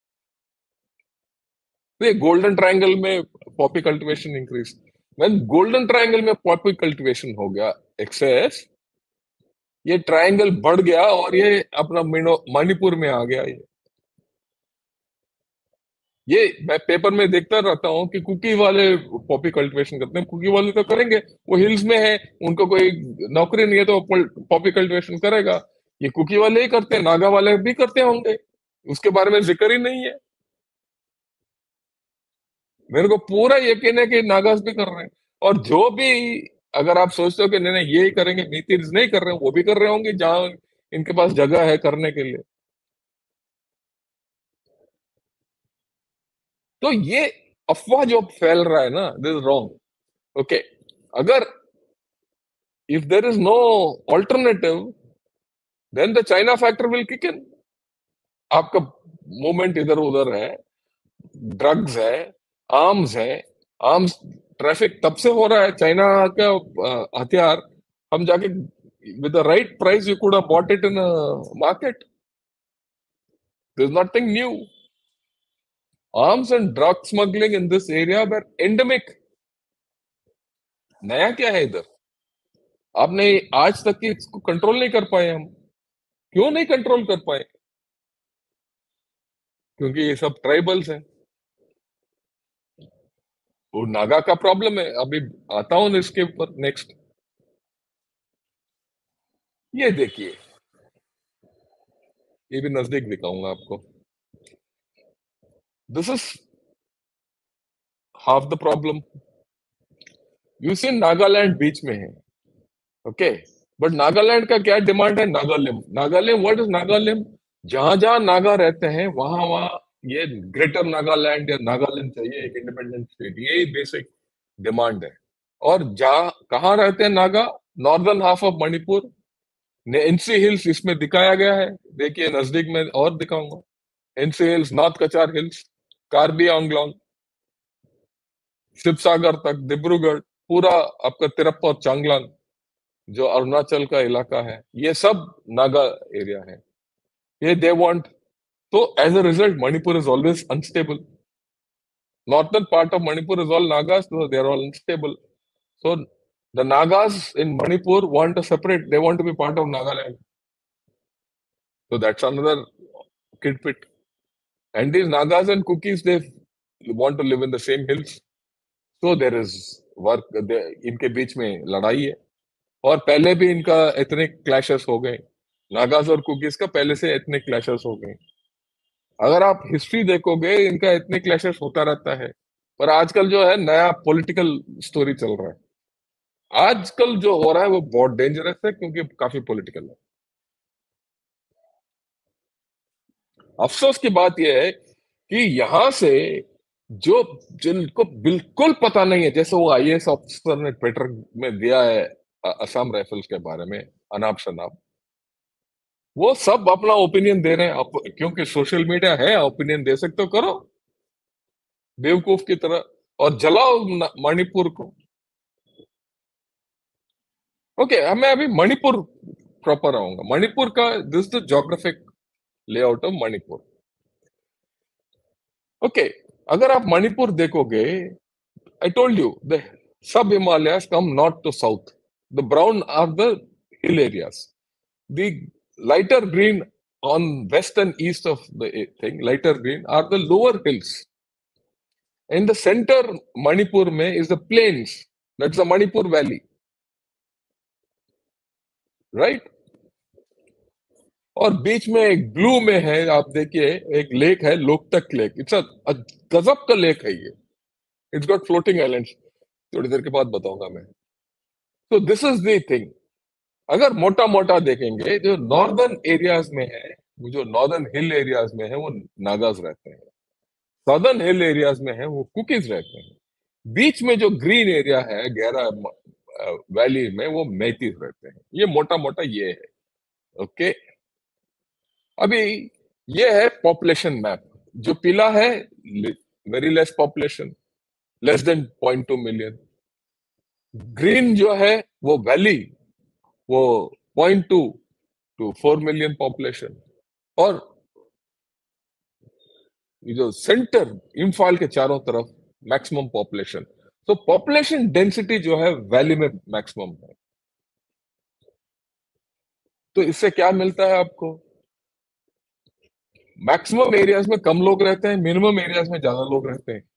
तो ये गोल्डन ट्रायंगल में poppy cultivation increase. When golden triangle में पॉपी कल्टीवेशन हो गया एक्सेस, ये ट्रायंगल बढ़ गया और ये अपना मणिपुर में आ गया. ये ये मैं पेपर में देखता रहता हूँ कि कुकी वाले पॉपी कल्टीवेशन करते हैं. कुकी वाले तो करेंगे, वो हिल्स में है, उनको कोई नौकरी नहीं है तो पॉपी कल्टीवेशन करेगा. ये कुकी वाले ही करते हैं, नागा वाले भी करते होंगे, उसके बारे में जिक्र ही नहीं है. मेरे को पूरा यकीन है कि नागास भी कर रहे हैं. और जो भी, अगर आप सोचते हो कि नहीं नहीं ये ही करेंगे, मीतीर्स नहीं कर रहे हैं, वो भी कर रहे होंगे जहां इनके पास जगह है करने के लिए. तो ये अफवाह जो फैल रहा है ना, दिस इज रॉन्ग. ओके, अगर if there is no alternative, then the China factor will kick in. आपका मूवमेंट इधर उधर है, ड्रग्स है, आर्म्स है, आर्म्स ट्रैफिक तब से हो रहा है. चाइना का हथियार हम जाके with the right price you could have bought it in a market. There's nothing new. Arms and drug smuggling in this area were endemic. नया क्या है इधर? आपने आज तक की इसको कंट्रोल नहीं कर पाए. हम क्यों नहीं कंट्रोल कर पाए? क्योंकि ये सब ट्राइबल्स हैं. वो नागा का प्रॉब्लम है. अभी आता हूं इसके ऊपर नेक्स्ट. ये देखिए, ये भी नजदीक दिखाऊंगा आपको. This is half the problem. You see Nagaland बीच में है, ओके, बट नागालैंड का क्या डिमांड है? नागालिम. Nagalim, what is Nagalim? जहां जहां नागा रहते हैं वहां वहां ये ग्रेटर नागालैंड या नागालैंड चाहिए, एक इंडिपेंडेंट स्टेट. ये बेसिक डिमांड है. और जहां कहाँ रहते हैं Naga? Northern half of Manipur, NC hills इसमें दिखाया गया है. देखिए नजदीक में और दिखाऊंगा. NC hills, north Cachar hills, Karbi Anglong, Sivasagar तक, डिब्रूगढ़, पूरा आपका तिरप्पा और चांगलांग जो अरुणाचल का इलाका है, ये सब नागा एरिया है. ये दे वांट. तो as a result Manipur is always unstable. Northern part of Manipur is all Nagas, so they are all unstable. So the Nagas in Manipur want to separate. They want to be part of Nagaland. So that's another kid pit. And these Nagas and Kukis, they want to live in the same hills. So there is work. इनके बीच में लड़ाई है. और पहले भी इनका इतने clashes हो गए. नागास और कुकीज का पहले से इतने क्लैशेस हो गए. अगर आप हिस्ट्री देखोगे, इनका इतने क्लैशेस होता रहता है. पर आजकल जो है नया पॉलिटिकल स्टोरी चल रहा है. आजकल जो हो रहा है वो बहुत डेंजरस है क्योंकि काफी पॉलिटिकल है. अफसोस की बात यह है कि यहां से जो जिनको बिल्कुल पता नहीं है, जैसे वो आईएएस ऑफिसर ने ट्विटर में दिया है असम राइफल्स के बारे में, अनाप शनाप, वो सब अपना ओपिनियन दे रहे हैं आप, क्योंकि सोशल मीडिया है, ओपिनियन दे सकते हो, करो बेवकूफ की तरह और जलाओ न- मणिपुर को। ओके, मैं अभी मणिपुर प्रॉपर आऊंगा। मणिपुर का this the geographic layout of Manipur. Okay, अगर आप मणिपुर देखोगे, I told you the sub Himalayas come north to south, the brown are the hill areas, the lighter green on west and east of the thing, lighter green are the lower hills. In the center Manipur mein is the plains, that's the Manipur valley, right? और बीच में एक blue में है, आप देखिए, एक lake है, Loktak lake. It's a गजब का लेक है ये। इट्स गॉट फ्लोटिंग आइलैंड्स, थोड़ी देर के बाद बताऊंगा मैं। तो दिस इज द थिंग। अगर मोटा मोटा देखेंगे, जो नॉर्दर्न एरियाज में है, जो नॉर्दर्न हिल एरियाज में है, वो नागाज रहते हैं। सदर्न हिल एरियाज में है, वो कुकीज रहते हैं। बीच में जो ग्रीन एरिया है, गहरा वैली में, वो मैतीस रहते हैं। ये मोटा मोटा ये है। ओके, अभी ये है पॉपुलेशन मैप। जो पीला है, very less population, less than point two million. Green जो है वो वैली, वो point two to four million population. और ये जो सेंटर इम्फाल के चारों तरफ मैक्सिमम पॉपुलेशन। तो पॉपुलेशन डेंसिटी जो है वैली में मैक्सिमम है। तो इससे क्या मिलता है आपको? मैक्सिमम एरियाज में कम लोग रहते हैं, मिनिमम एरियाज में ज्यादा लोग रहते हैं।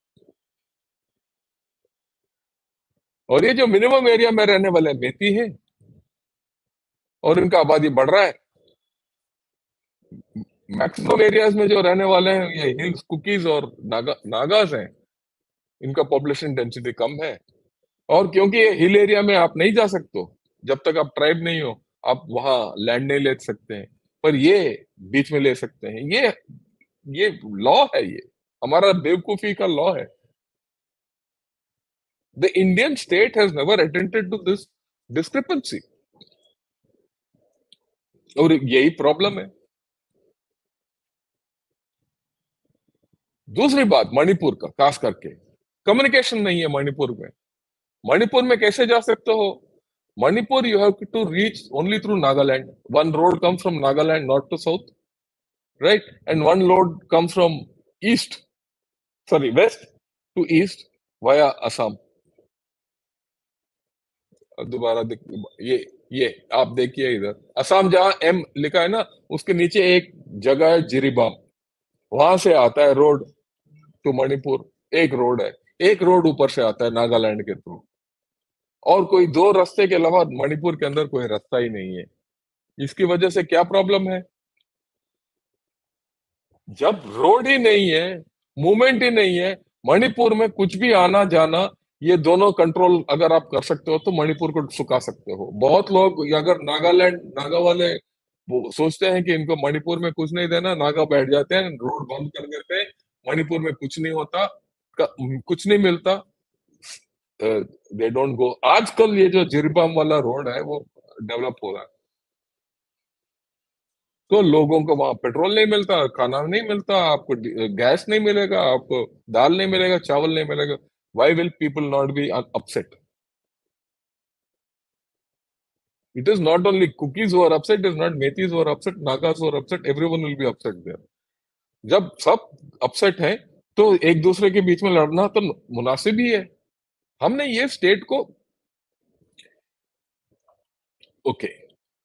और ये जो मिनिमम एरिया में रहने वाले बेती है, और इनका आबादी बढ़ रहा है। मैक्सिमम एरियाज में जो रहने वाले हैं, ये हिल्स कुकीज और नागा नागाज हैं, इनका पॉपुलेशन डेंसिटी कम है। और क्योंकि ये हिल एरिया में आप नहीं जा सकते हो, जब तक आप ट्राइब नहीं हो, आप वहां लैंड नहीं ले सकते हैं। पर ये बीच में ले सकते हैं। ये ये लॉ है, ये हमारा बेवकूफी का लॉ है। The Indian state has never attended to this discrepancy, और यही प्रॉब्लम है। दूसरी बात मणिपुर का खास करके, कम्युनिकेशन नहीं है मणिपुर में। मणिपुर में कैसे जा सकते हो? Manipur you have to reach only through Nagaland. One road comes from Nagaland north to south, right? And one load comes from east, sorry, west to east via Assam. दोबारा देख, ये ये आप देखिए इधर, असम जहां एम लिखा है ना, उसके नीचे एक जगह है जिरीबाम, वहां से आता है रोड टू मणिपुर। एक रोड है, एक रोड ऊपर से आता है नागालैंड के थ्रू। और कोई दो रास्ते के अलावा मणिपुर के अंदर कोई रास्ता ही नहीं है। इसकी वजह से क्या प्रॉब्लम है? जब रोड ही नहीं है, मूवमेंट ही नहीं है, मणिपुर में कुछ भी आना जाना, ये दोनों कंट्रोल अगर आप कर सकते हो, तो मणिपुर को सुखा सकते हो। बहुत लोग अगर नागालैंड, नागा वाले वो सोचते हैं कि इनको मणिपुर में कुछ नहीं देना, नागा बैठ जाते हैं, रोड बंद कर देते हैं, मणिपुर में कुछ नहीं होता, कुछ नहीं मिलता, दे डोंट गो। आजकल ये जो जिरबाम वाला रोड है, वो डेवलप हो रहा है, तो लोगों को वहां पेट्रोल नहीं मिलता, खाना नहीं मिलता, आपको गैस नहीं मिलेगा, आपको दाल नहीं मिलेगा, चावल नहीं मिलेगा। Why will people not be upset? It is not only Kukis who are upset, it is not metis who are upset, nagas who are upset, everyone will be upset there. जब सब अपसेट है, तो एक दूसरे के बीच में लड़ना तो मुनासिब ही है। हमने ये स्टेट को, ओके okay.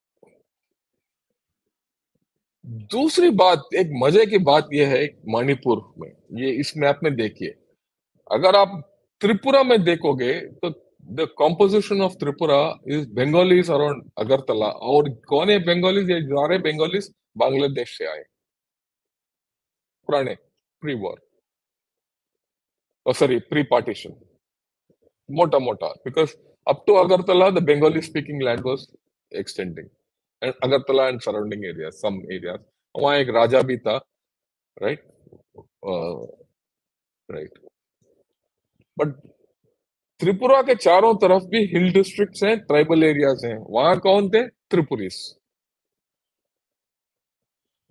दूसरी बात, एक मजे की बात यह है मणिपुर में, ये इस मैप में देखिए, अगर आप त्रिपुरा में देखोगे, तो the composition of Tripura is Bengalis around Agartala. और कौन है बंगालीज? ये सारे बंगालीज बांग्लादेश से आए, पुराने pre war, sorry pre partition, मोटा मोटा, because up to Agartala the Bengali speaking land was extending, and Agartala and surrounding area, some area, वहां एक राजा भी था, राइट, राइट। बट त्रिपुरा के चारों तरफ भी हिल डिस्ट्रिक्ट्स हैं, ट्राइबल एरियाज हैं, वहां कौन थे? त्रिपुरीस।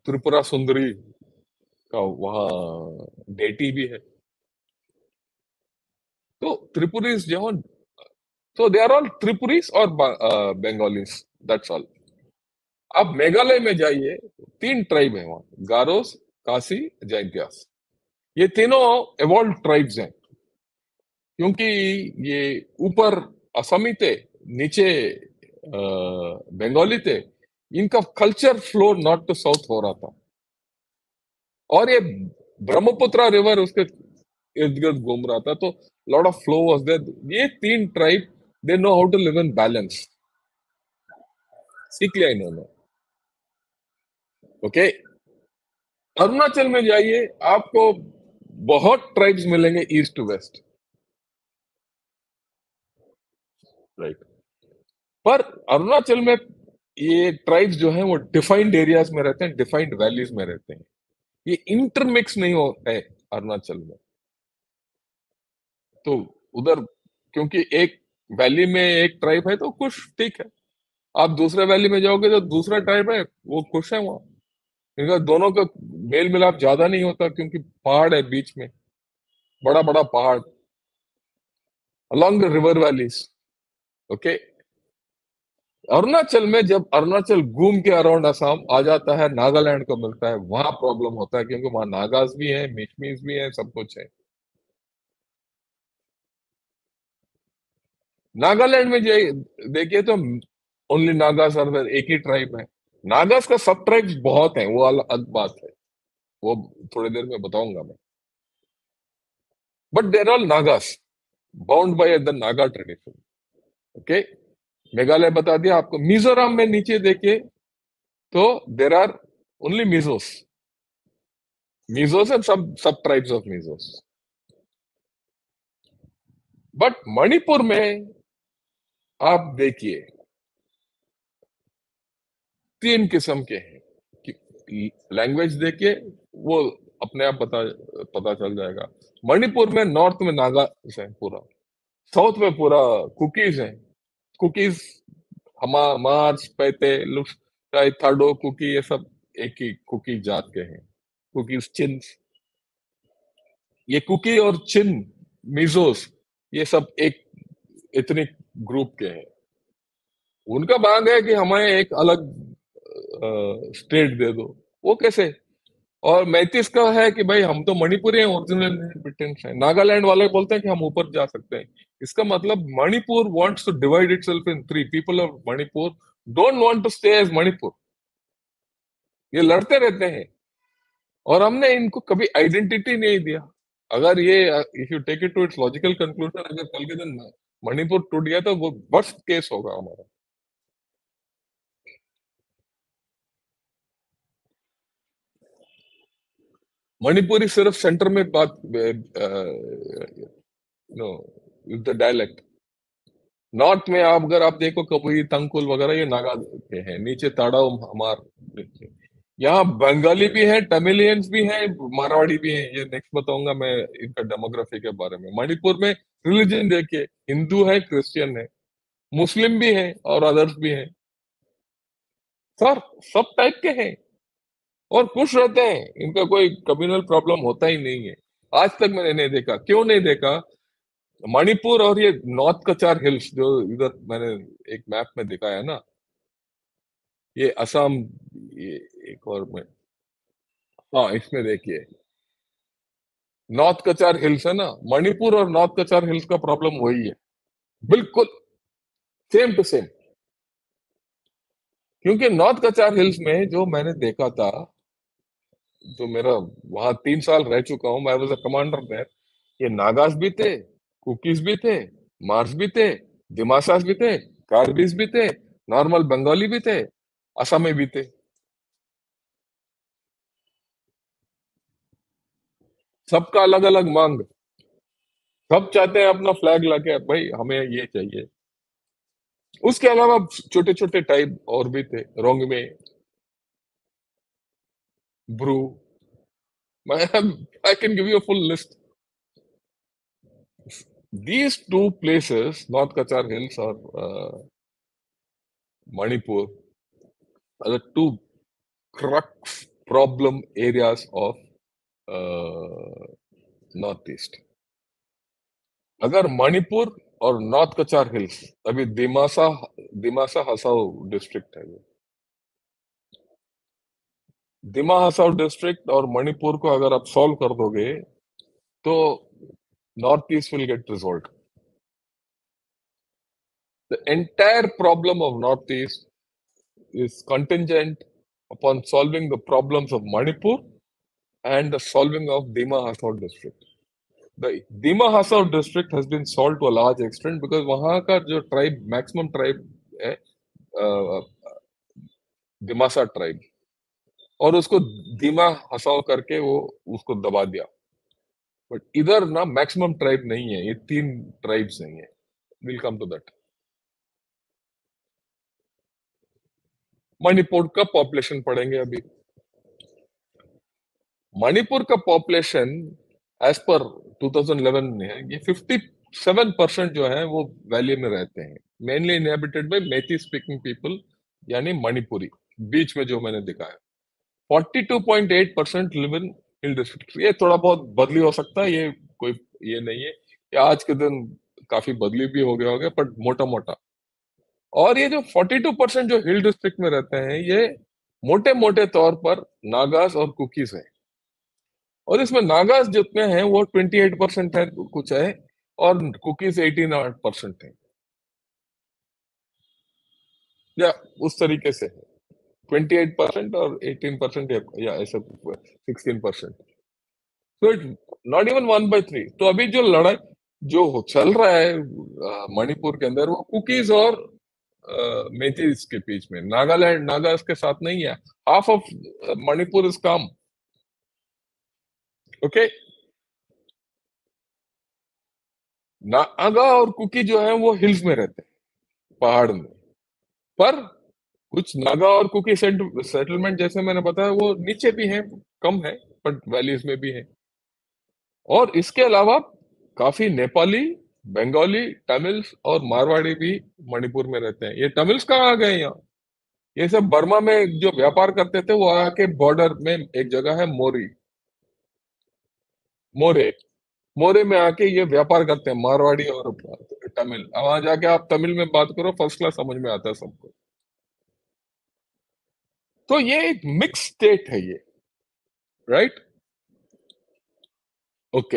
त्रिपुरा सुंदरी का वहां डेटी भी है। तो त्रिपुरीज जो, so they are all Tripuris or Ba- uh, Bengalis. That's all. आप मेघालय में जाइए, तीन ट्राइब है वहां, गारोस, कासी, जैंतियास। ये तीनों एवॉल्व ट्राइब्स हैं, क्योंकि ये ऊपर असमी थे, नीचे अ, बंगाली थे। इनका culture flow north to south हो रहा था, और ये ब्रह्मपुत्र रिवर उसके इर्द गिर्द घूम रहा था, तो lot of flow was there. ये तीन tribe, they know how to live in balance, सीख लिया इन्होंने। ओके, अरुणाचल में जाइए, आपको बहुत ट्राइब्स मिलेंगे ईस्ट टू वेस्ट, राइट। पर अरुणाचल में ये ट्राइब्स जो हैं वो डिफाइंड एरियाज में रहते हैं, डिफाइंड वैलीज में रहते हैं। ये इंटरमिक्स नहीं होता है अरुणाचल में। तो उधर, क्योंकि एक वैली में एक ट्राइब है तो कुछ ठीक है, आप दूसरे वैली में जाओगे तो दूसरा ट्राइब है, वो खुश है वहां। इनका दोनों का मेल मिलाप ज्यादा नहीं होता, क्योंकि पहाड़ है बीच में, बड़ा बड़ा पहाड़ along the river valleys. Okay, Arunachal में जब अरुणाचल घूम के अराउंड असम आ जाता है, नागालैंड को मिलता है, वहां प्रॉब्लम होता है, क्योंकि वहां नागास भी है, मिशमीज भी है, सब कुछ है। नागालैंड में जाइए, देखिए तो ओनली नागास आर देयर, एक ही ट्राइब है। नागास का सब ट्राइब्स बहुत हैं, वो अलग बात है, वो थोड़ी देर में बताऊंगा मैं। But there all Nagas, bound by the Naga tradition. Okay, Meghalaya बता दिया आपको। मिजोरम में नीचे देखिए तो there are only Mizos, Mizos and sub sub tribes of Mizos. But Manipur में आप देखिए, तीन किस्म के हैं। लैंग्वेज देखिए, वो अपने आप पता पता चल जाएगा। मणिपुर में नॉर्थ में नागा है पूरा, साउथ में पूरा कुकीज है। कुकीज, हमा मार्च, पैते, लुक्स, थाडो, कुकी, ये सब एक ही कुकी जात के हैं। कुकीज, चिन, ये कुकी और चिन, मिजोस, ये सब एक इतने ग्रुप के हैं। उनका मांग है कि हमें एक अलग स्टेट दे दो। वो कैसे? और मैतीस का है कि भाई हम तो मणिपुरी हैं, ओरिजिनल इनहेबिटेंट्स हैं। नागालैंड वाले बोलते हैं कि हम ऊपर जा सकते हैं। इसका मतलब Manipur wants to divide itself in three. People of Manipur don't want to stay as Manipur, ये लड़ते रहते हैं, और हमने इनको कभी आइडेंटिटी नहीं दिया। अगर ये, if you take it to its logical conclusion, अगर कल के दिन मणिपुर टूट गया तो वो वर्स्ट केस होगा हमारा। मणिपुरी सिर्फ सेंटर में बात, नो, द डायलेक्ट। नॉर्थ में आप अगर आप देखो, कबुई, तंकुल वगैरह, ये नागा के हैं। नीचे ताड़ाव, हमार, नीचे यहाँ बंगाली भी है, तमिलियंस भी हैं, मारवाड़ी भी हैं। ये नेक्स्ट बताऊंगा मैं इनका डेमोग्राफी के बारे में। मणिपुर में रिलीजन देखिए, हिंदू है, क्रिश्चियन है, मुस्लिम भी है, और अदर्स भी हैं। सर, सब टाइप के हैं, और खुश रहते हैं। इनका कोई कम्युनल प्रॉब्लम होता ही नहीं है, आज तक मैंने नहीं देखा। क्यों नहीं देखा? मणिपुर और ये नॉर्थ कचार हिल्स जो इधर मैंने एक मैप में दिखाया है ना, ये असम, ये एक और में, हाँ इसमें देखिए, नॉर्थ कचार हिल्स है ना, मणिपुर और नॉर्थ कचार हिल्स का प्रॉब्लम वही है, बिल्कुल सेम टू सेम। क्योंकि नॉर्थ कचार हिल्स में जो मैंने देखा था, जो मेरा वहां तीन साल रह चुका हूं, मैं वाज अ कमांडर देयर। ये नागास भी थे, कुकीज भी थे, मार्स भी थे, दिमासास भी थे, कार्बिस भी थे, नॉर्मल बंगाली भी थे, असमी भी थे। सबका अलग अलग मांग, सब चाहते हैं अपना फ्लैग लाके, भाई हमें ये चाहिए। उसके अलावा छोटे छोटे टाइप और भी थे, रोंग में, Bru, I can give you a full list. These two places, North Kachar Hills or uh, Manipur, are the two crux problem areas of north east. अगर मणिपुर और नॉर्थ कचार हिल्स, अभी दिमासा दिमासा हसाओ डिस्ट्रिक्ट है ये, दिमा हसाओ डिस्ट्रिक्ट और मणिपुर को अगर आप सॉल्व कर दोगे तो north east will get resolve. The entire problem of north east is contingent upon solving the problems of Manipur and the solving of Dima Hasao district. The Dima Hasao district has been solved to a large extent because वहाँ का जो tribe, maximum tribe है, Dimasa tribe, और उसको धीमा हसाओ करके वो उसको दबा दिया। बट इधर ना मैक्सिमम ट्राइब नहीं है, ये तीन ट्राइब्स नहीं है। Will come to that. Manipur का पॉपुलेशन पढ़ेंगे अभी। मणिपुर का population as per two thousand eleven में है, ये फिफ्टी सेवन परसेंट जो है वो वैली में रहते हैं, mainly inhabited by Meitei speaking people, यानी मणिपुरी। बीच में जो मैंने दिखाया forty two point eight percent live in hill district. ये थोड़ा बहुत बदली हो सकता है, ये कोई ये नहीं है, ये आज के दिन काफी बदली भी हो गया होगा, बट मोटा मोटा। और ये जो फोर्टी टू परसेंट जो हिल डिस्ट्रिक्ट में रहते हैं, ये मोटे मोटे तौर पर नागास और कुकीज है। और इसमें नागास जितने हैं वो ट्वेंटी एट परसेंट है कुछ है, और कुकीज एटीन परसेंट है, या उस तरीके से है, ट्वेंटी एट परसेंट और एटीन परसेंट या ऐसा सिक्सटीन परसेंट। तो it not even one by three. तो अभी जो लड़ाई जो चल रहा है मणिपुर के अंदर, वो कुकीज और मेथीज के बीच में, नागालैंड नागास के साथ नहीं है। Half of Manipur is calm, okay. Naga और कुकी जो है वो हिल्स में रहते हैं, पहाड़ में। पर कुछ नागा और कुकी सेटलमेंट, जैसे मैंने बताया, वो नीचे भी हैं, कम है, बट वैलीज में भी है। और इसके अलावा काफी नेपाली, बंगाली, तमिल्स और मारवाड़ी भी मणिपुर में रहते हैं। ये तमिल्स कहाँ आ गए यहाँ? ये सब बर्मा में जो व्यापार करते थे, वो आके बॉर्डर में एक जगह है मोरी, मोरे, मोरे में आके ये व्यापार करते हैं, मारवाड़ी और तमिल। वहां जाके आप तमिल में बात करो, फर्स्ट क्लास समझ में आता है सबको। तो ये एक मिक्स स्टेट है ये, राइट? ओके।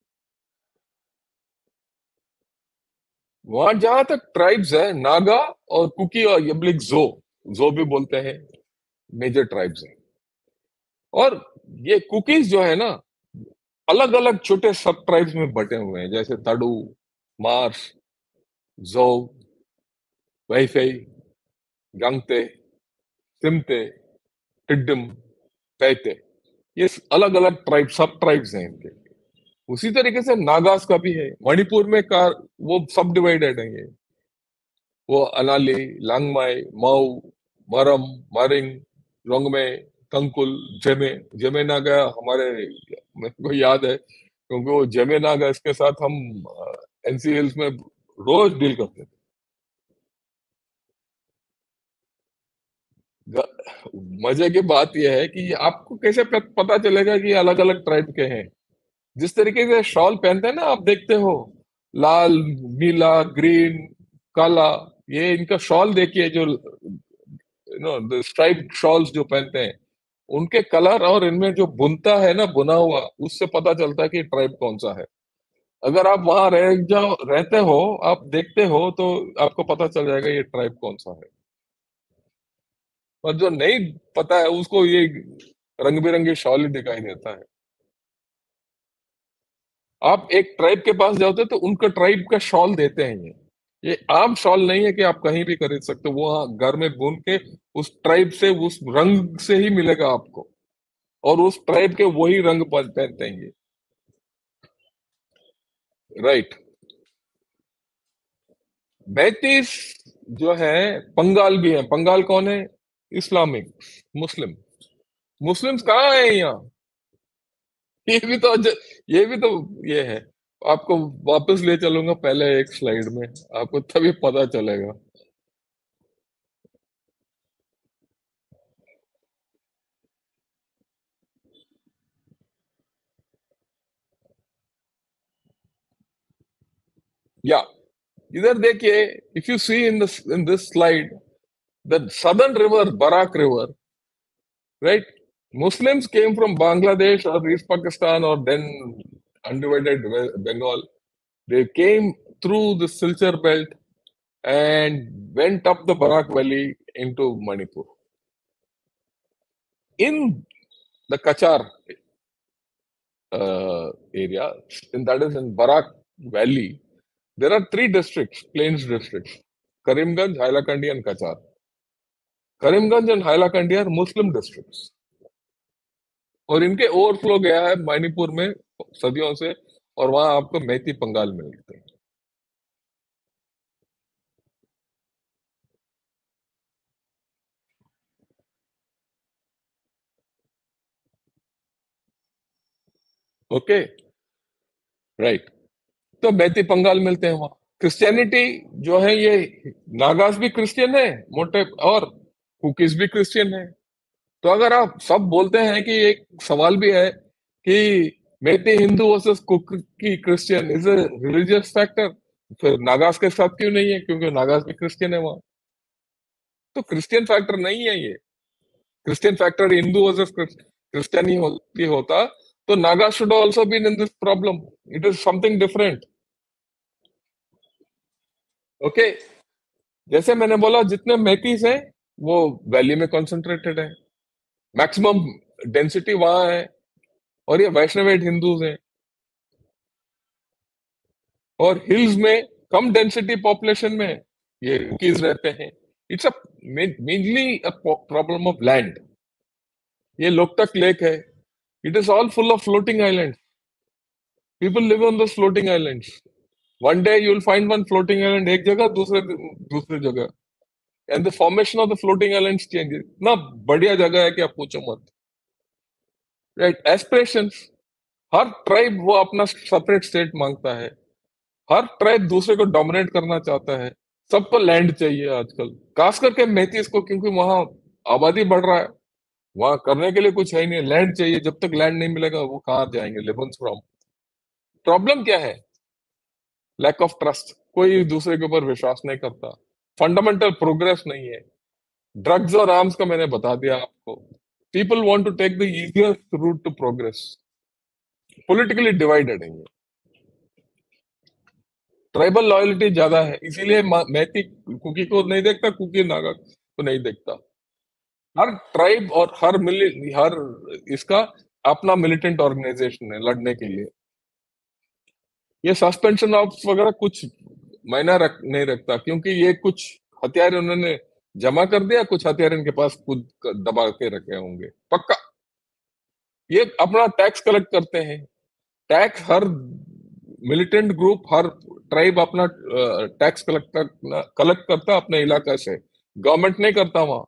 वहां जहां तक ट्राइब्स है, नागा और कुकी और यबलिक जो जो भी बोलते हैं, मेजर ट्राइब्स हैं। और ये कुकीज जो है ना, अलग अलग छोटे सब ट्राइब्स में बटे हुए हैं, जैसे तडू, मार्स, जो, वैफई, गंगते, सिमते, टिड्डम, पैते। ये अलग अलग ट्राइब, सब ट्राइब्स हैं इनके। उसी तरीके से नागास का भी है। मणिपुर में का वो सब डिवाइडेड है ये, वो अनाली, लांगमाई, माऊ, मरम, मारिंग, रोंगमे, तंकुल, जेमे। जेमे नागा हमारे, मेरे को याद है क्योंकि वो जेमे नागा, इसके साथ हम एनसी हिल्स में रोज डील करते थे। मजे की बात यह है कि आपको कैसे पता चलेगा कि अलग अलग ट्राइब के हैं? जिस तरीके से शॉल पहनते हैं ना, आप देखते हो, लाल, नीला, ग्रीन, काला, ये इनका शॉल देखिए, जो यू नो स्ट्राइप शॉल्स जो पहनते हैं, उनके कलर और इनमें जो बुनता है ना, बुना हुआ, उससे पता चलता है कि ट्राइब कौन सा है। अगर आप वहां रह जाओ, रहते हो, आप देखते हो, तो आपको पता चल जाएगा ये ट्राइब कौन सा है। और जो नहीं पता है उसको ये रंग बिरंगे शॉल ही दिखाई देता है। आप एक ट्राइब के पास जाते तो उनका ट्राइब का शॉल देते हैं ये ये आम शॉल नहीं है कि आप कहीं भी खरीद सकते हो। वो हाँ, घर में बुन के उस ट्राइब से, उस रंग से ही मिलेगा आपको, और उस ट्राइब के वही रंग पह- पहनते हैं ये, राइट। बैतीस जो है, पंगाल भी है। पंगाल कौन है? इस्लामिक, मुस्लिम। मुस्लिम्स कहाँ है यहाँ? ये भी तो ये भी तो ये है। आपको वापस ले चलूंगा पहले एक स्लाइड में, आपको तभी पता चलेगा। या इधर देखिए, if you see in this in this slide, the southern river Barak river, right? Muslims came from Bangladesh or East Pakistan or then undivided Bengal. They came through the Silchar belt and went up the Barak Valley into Manipur. In the Kachar uh, area, and that is in Barak Valley, there are three districts, plains districts: Karimganj, Hailakandi, and Kachar. Karimganj and Hailakandi are Muslim districts. और इनके overflow गया है मणिपुर में सदियों से, और वहां आपको मैती पंगाल मिलते हैं. Okay, right. तो मैती पंगाल मिलते हैं वहां. क्रिश्चियनिटी जो है, ये नागास भी क्रिश्चियन है मोटे, और कुकीज भी क्रिश्चियन है. तो अगर आप सब बोलते हैं कि एक सवाल भी है कि Meitei Hindu versus Kuki Christian is a religious factor, फिर नागास के साथ क्यों नहीं है? क्योंकि नागास भी क्रिश्चियन है वहां. तो क्रिश्चियन फैक्टर नहीं है ये. Christian factor Hindu versus Christian ही होती होता तो Naga should also been in this problem. It is something different. Okay, जैसे मैंने बोला, जितने मैतीस हैं वो वैली में कॉन्सेंट्रेटेड है, मैक्सिमम डेंसिटी वहां है, और ये वैष्णवेट हिंदूज हैं. और हिल्स में कम डेंसिटी पॉपुलेशन में ये कुकीज रहते हैं. It's a mainly a problem of land. ये लोकतक लेक है. It is all full of floating island. People live on those floating islands. One day you will find one floating island एक जगह, दूसरे दूसरी जगह, and the formation of the floating islands change. इतना बढ़िया जगह है कि आप पूछो मत. Right, aspirations. हर ट्राइब वो अपना सेपरेट स्टेट मांगता है. हर ट्राइब दूसरे को डोमिनेट करना चाहता है. सबको लैंड चाहिए आजकल, खास करके मैथीस को, क्योंकि वहां आबादी बढ़ रहा है. वहां करने के लिए कुछ है ही नहीं, लैंड चाहिए. जब तक लैंड नहीं मिलेगा वो कहाँ जाएंगे लिव फ्रॉम. प्रॉब्लम क्या है? Lack of trust. कोई दूसरे के ऊपर विश्वास नहीं करता. फंडामेंटल प्रोग्रेस नहीं है. ड्रग्स और आर्म्स का मैंने बता दिया आपको. People want to take the easiest route to progress. Politically divided है. ट्राइबल लॉयल्टी ज्यादा है, इसीलिए मैती कुकी को नहीं देखता, कुकी नागा को नहीं देखता. हर ट्राइब और हर मिली हर इसका अपना मिलिटेंट ऑर्गेनाइजेशन है लड़ने के लिए. ये सस्पेंशन ऑफ वगैरह कुछ मायना रख नहीं रखता, क्योंकि ये कुछ हथियार उन्होंने जमा कर दिया, कुछ हथियार इनके पास खुद दबा के रखे होंगे पक्का. ये अपना टैक्स कलेक्ट करते हैं. टैक्स हर मिलिटेंट ग्रुप, हर ट्राइब अपना टैक्स कलेक्ट कलेक्ट करता अपने इलाका से. गवर्नमेंट नहीं करता वहां.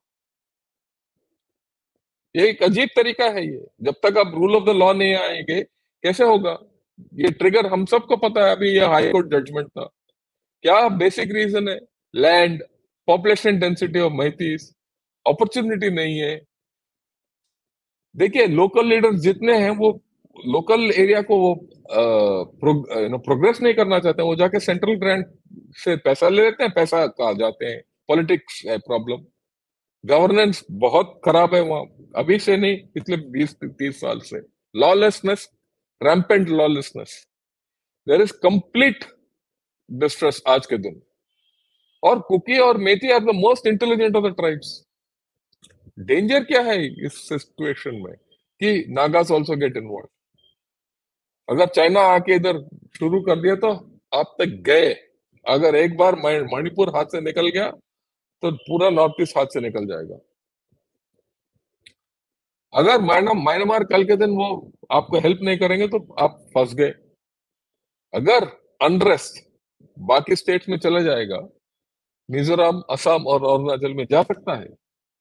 ये एक अजीब तरीका है ये. जब तक आप रूल ऑफ द लॉ नहीं आएंगे कैसे होगा? ये ट्रिगर हम सबको पता है. अभी ये हाई कोर्ट जजमेंट था. क्या बेसिक रीजन है? Land, population density of Meiteis, opportunity नहीं है. देखिए, लोकल लीडर जितने हैं वो लोकल एरिया को वो प्रोग्रेस नहीं करना चाहते हैं. वो जाके सेंट्रल ग्रांट से पैसा ले लेते हैं, पैसा कहा जाते हैं. पॉलिटिक्स है प्रॉब्लम. गवर्नेंस बहुत खराब है वहां. अभी से नहीं, पिछले बीस तीस साल से. Lawlessness, rampant lawlessness. There is complete distress आज के दिन. और कुकी और Meitei are the most intelligent of the tribes. Danger क्या है इस सिचुएशन में कि नागास आल्सो गेट इन्वॉल्व. अगर चाइना आके इधर शुरू कर दिया तो आप तक गए. अगर एक बार मणिपुर हाथ से निकल गया तो पूरा नॉर्थ ईस्ट हाथ से निकल जाएगा. अगर म्यांमार कल के दिन वो आपको हेल्प नहीं करेंगे तो आप फंस गए. अगर अनरेस्ट बाकी स्टेट्स में चला जाएगा, मिजोरम, असम और अरुणाचल में जा सकता है,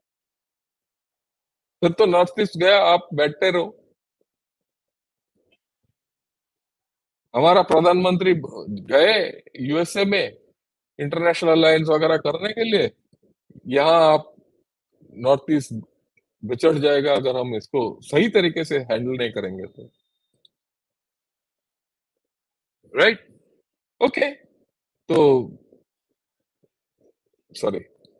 फिर तो नॉर्थ ईस्ट गया, आप बैठते रहो. हमारा प्रधानमंत्री गए यूएसए में इंटरनेशनल अलायंस वगैरह करने के लिए. यहाँ आप नॉर्थ ईस्ट बिछड़ जाएगा अगर हम इसको सही तरीके से हैंडल नहीं करेंगे तो. Right, okay. तो सॉरी,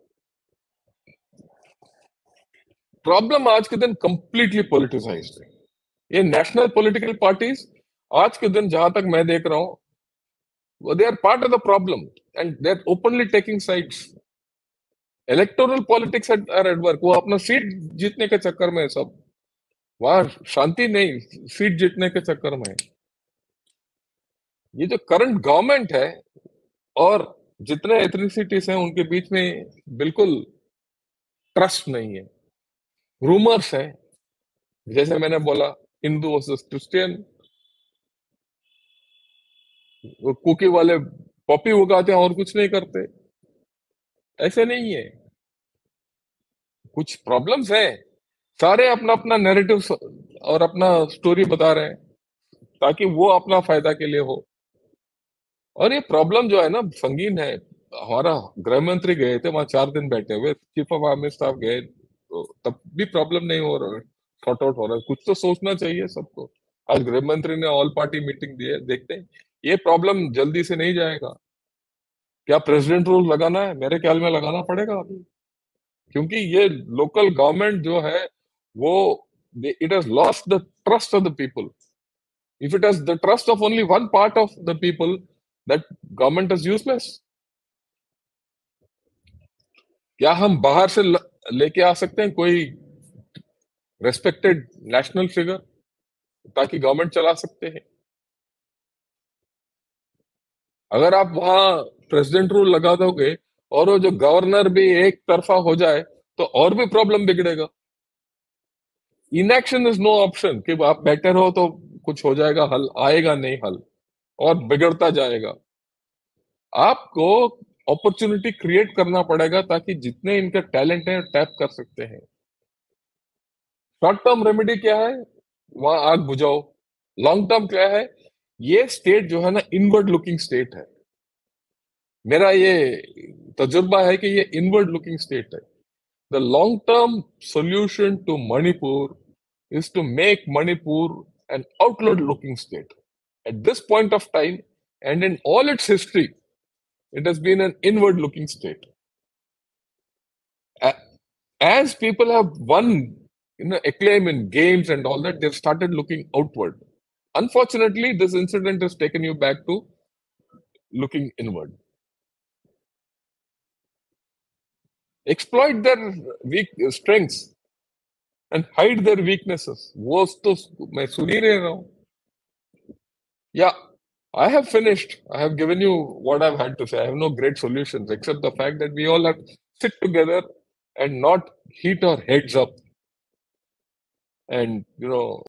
प्रॉब्लम आज के दिन कंप्लीटली पॉलिटिसाइज्ड है। ये नेशनल पॉलिटिकल पार्टीज आज के दिन जहां तक मैं देख रहा हूं, they are part of the problem and they are openly taking sides. Electoral politics are at work. वो अपना सीट जीतने के चक्कर में है सब, वहां शांति नहीं, सीट जीतने के चक्कर में है। ये जो करंट गवर्नमेंट है और जितने एथनिसिटीज हैं उनके बीच में बिल्कुल ट्रस्ट नहीं है, रूमर्स है। जैसे मैंने बोला, हिंदू वर्सेस क्रिश्चियन, कुकी वाले पॉपी उगाते हैं और कुछ नहीं करते, ऐसे नहीं है। कुछ प्रॉब्लम्स है, सारे अपना अपना नैरेटिव और अपना स्टोरी बता रहे हैं ताकि वो अपना फायदा के लिए हो। और ये प्रॉब्लम जो है ना संगीन है। हमारा गृह मंत्री गए थे वहां, चार दिन बैठे हुए, चीफ ऑफ आर्मी स्टाफ गए, तो तब भी प्रॉब्लम नहीं हो रहा, सॉर्ट आउट हो रहा है। कुछ तो सोचना चाहिए सबको। आज गृह मंत्री ने ऑल पार्टी मीटिंग दी है, देखते हैं। ये प्रॉब्लम जल्दी से नहीं जाएगा। क्या प्रेसिडेंट रूल लगाना है? मेरे ख्याल में लगाना पड़ेगा अभी, क्योंकि ये लोकल गवर्नमेंट जो है वो, it has lost the trust of the people. If it has the trust of only one part of the people, that government is useless. क्या हम बाहर से लेके आ सकते हैं कोई रेस्पेक्टेड नेशनल फिगर ताकि गवर्नमेंट चला सकते हैं? अगर आप वहां प्रेसिडेंट रूल लगा दोगे और वो जो गवर्नर भी एक तरफा हो जाए तो और भी प्रॉब्लम बिगड़ेगा। इनएक्शन इज नो ऑप्शन कि आप बैठे रहो तो कुछ हो जाएगा, हल आएगा नहीं हल, और बिगड़ता जाएगा। आपको अपॉर्चुनिटी क्रिएट करना पड़ेगा ताकि जितने इनके टैलेंट है टैप कर सकते हैं। शॉर्ट टर्म रेमेडी क्या है? वहां आग बुझाओ। लॉन्ग टर्म क्या है? ये स्टेट जो है ना, इनवर्ड लुकिंग स्टेट है। मेरा ये तजुर्बा है कि ये इनवर्ड लुकिंग स्टेट है। The long term solution to Manipur is to make Manipur an outward looking state. At this point of time, and in all its history, it has been an inward looking state. As people have won, you know, acclaim in games and all that, they've started looking outward. Unfortunately, this incident has taken you back to looking inward. Exploit their weak strengths and hide their weaknesses. वो तो मैं सुन ही रहा हूँ। Yeah, I have finished. I have given you what I've had to say. I have no great solutions except the fact that we all have to sit together and not heat our heads up and, you know,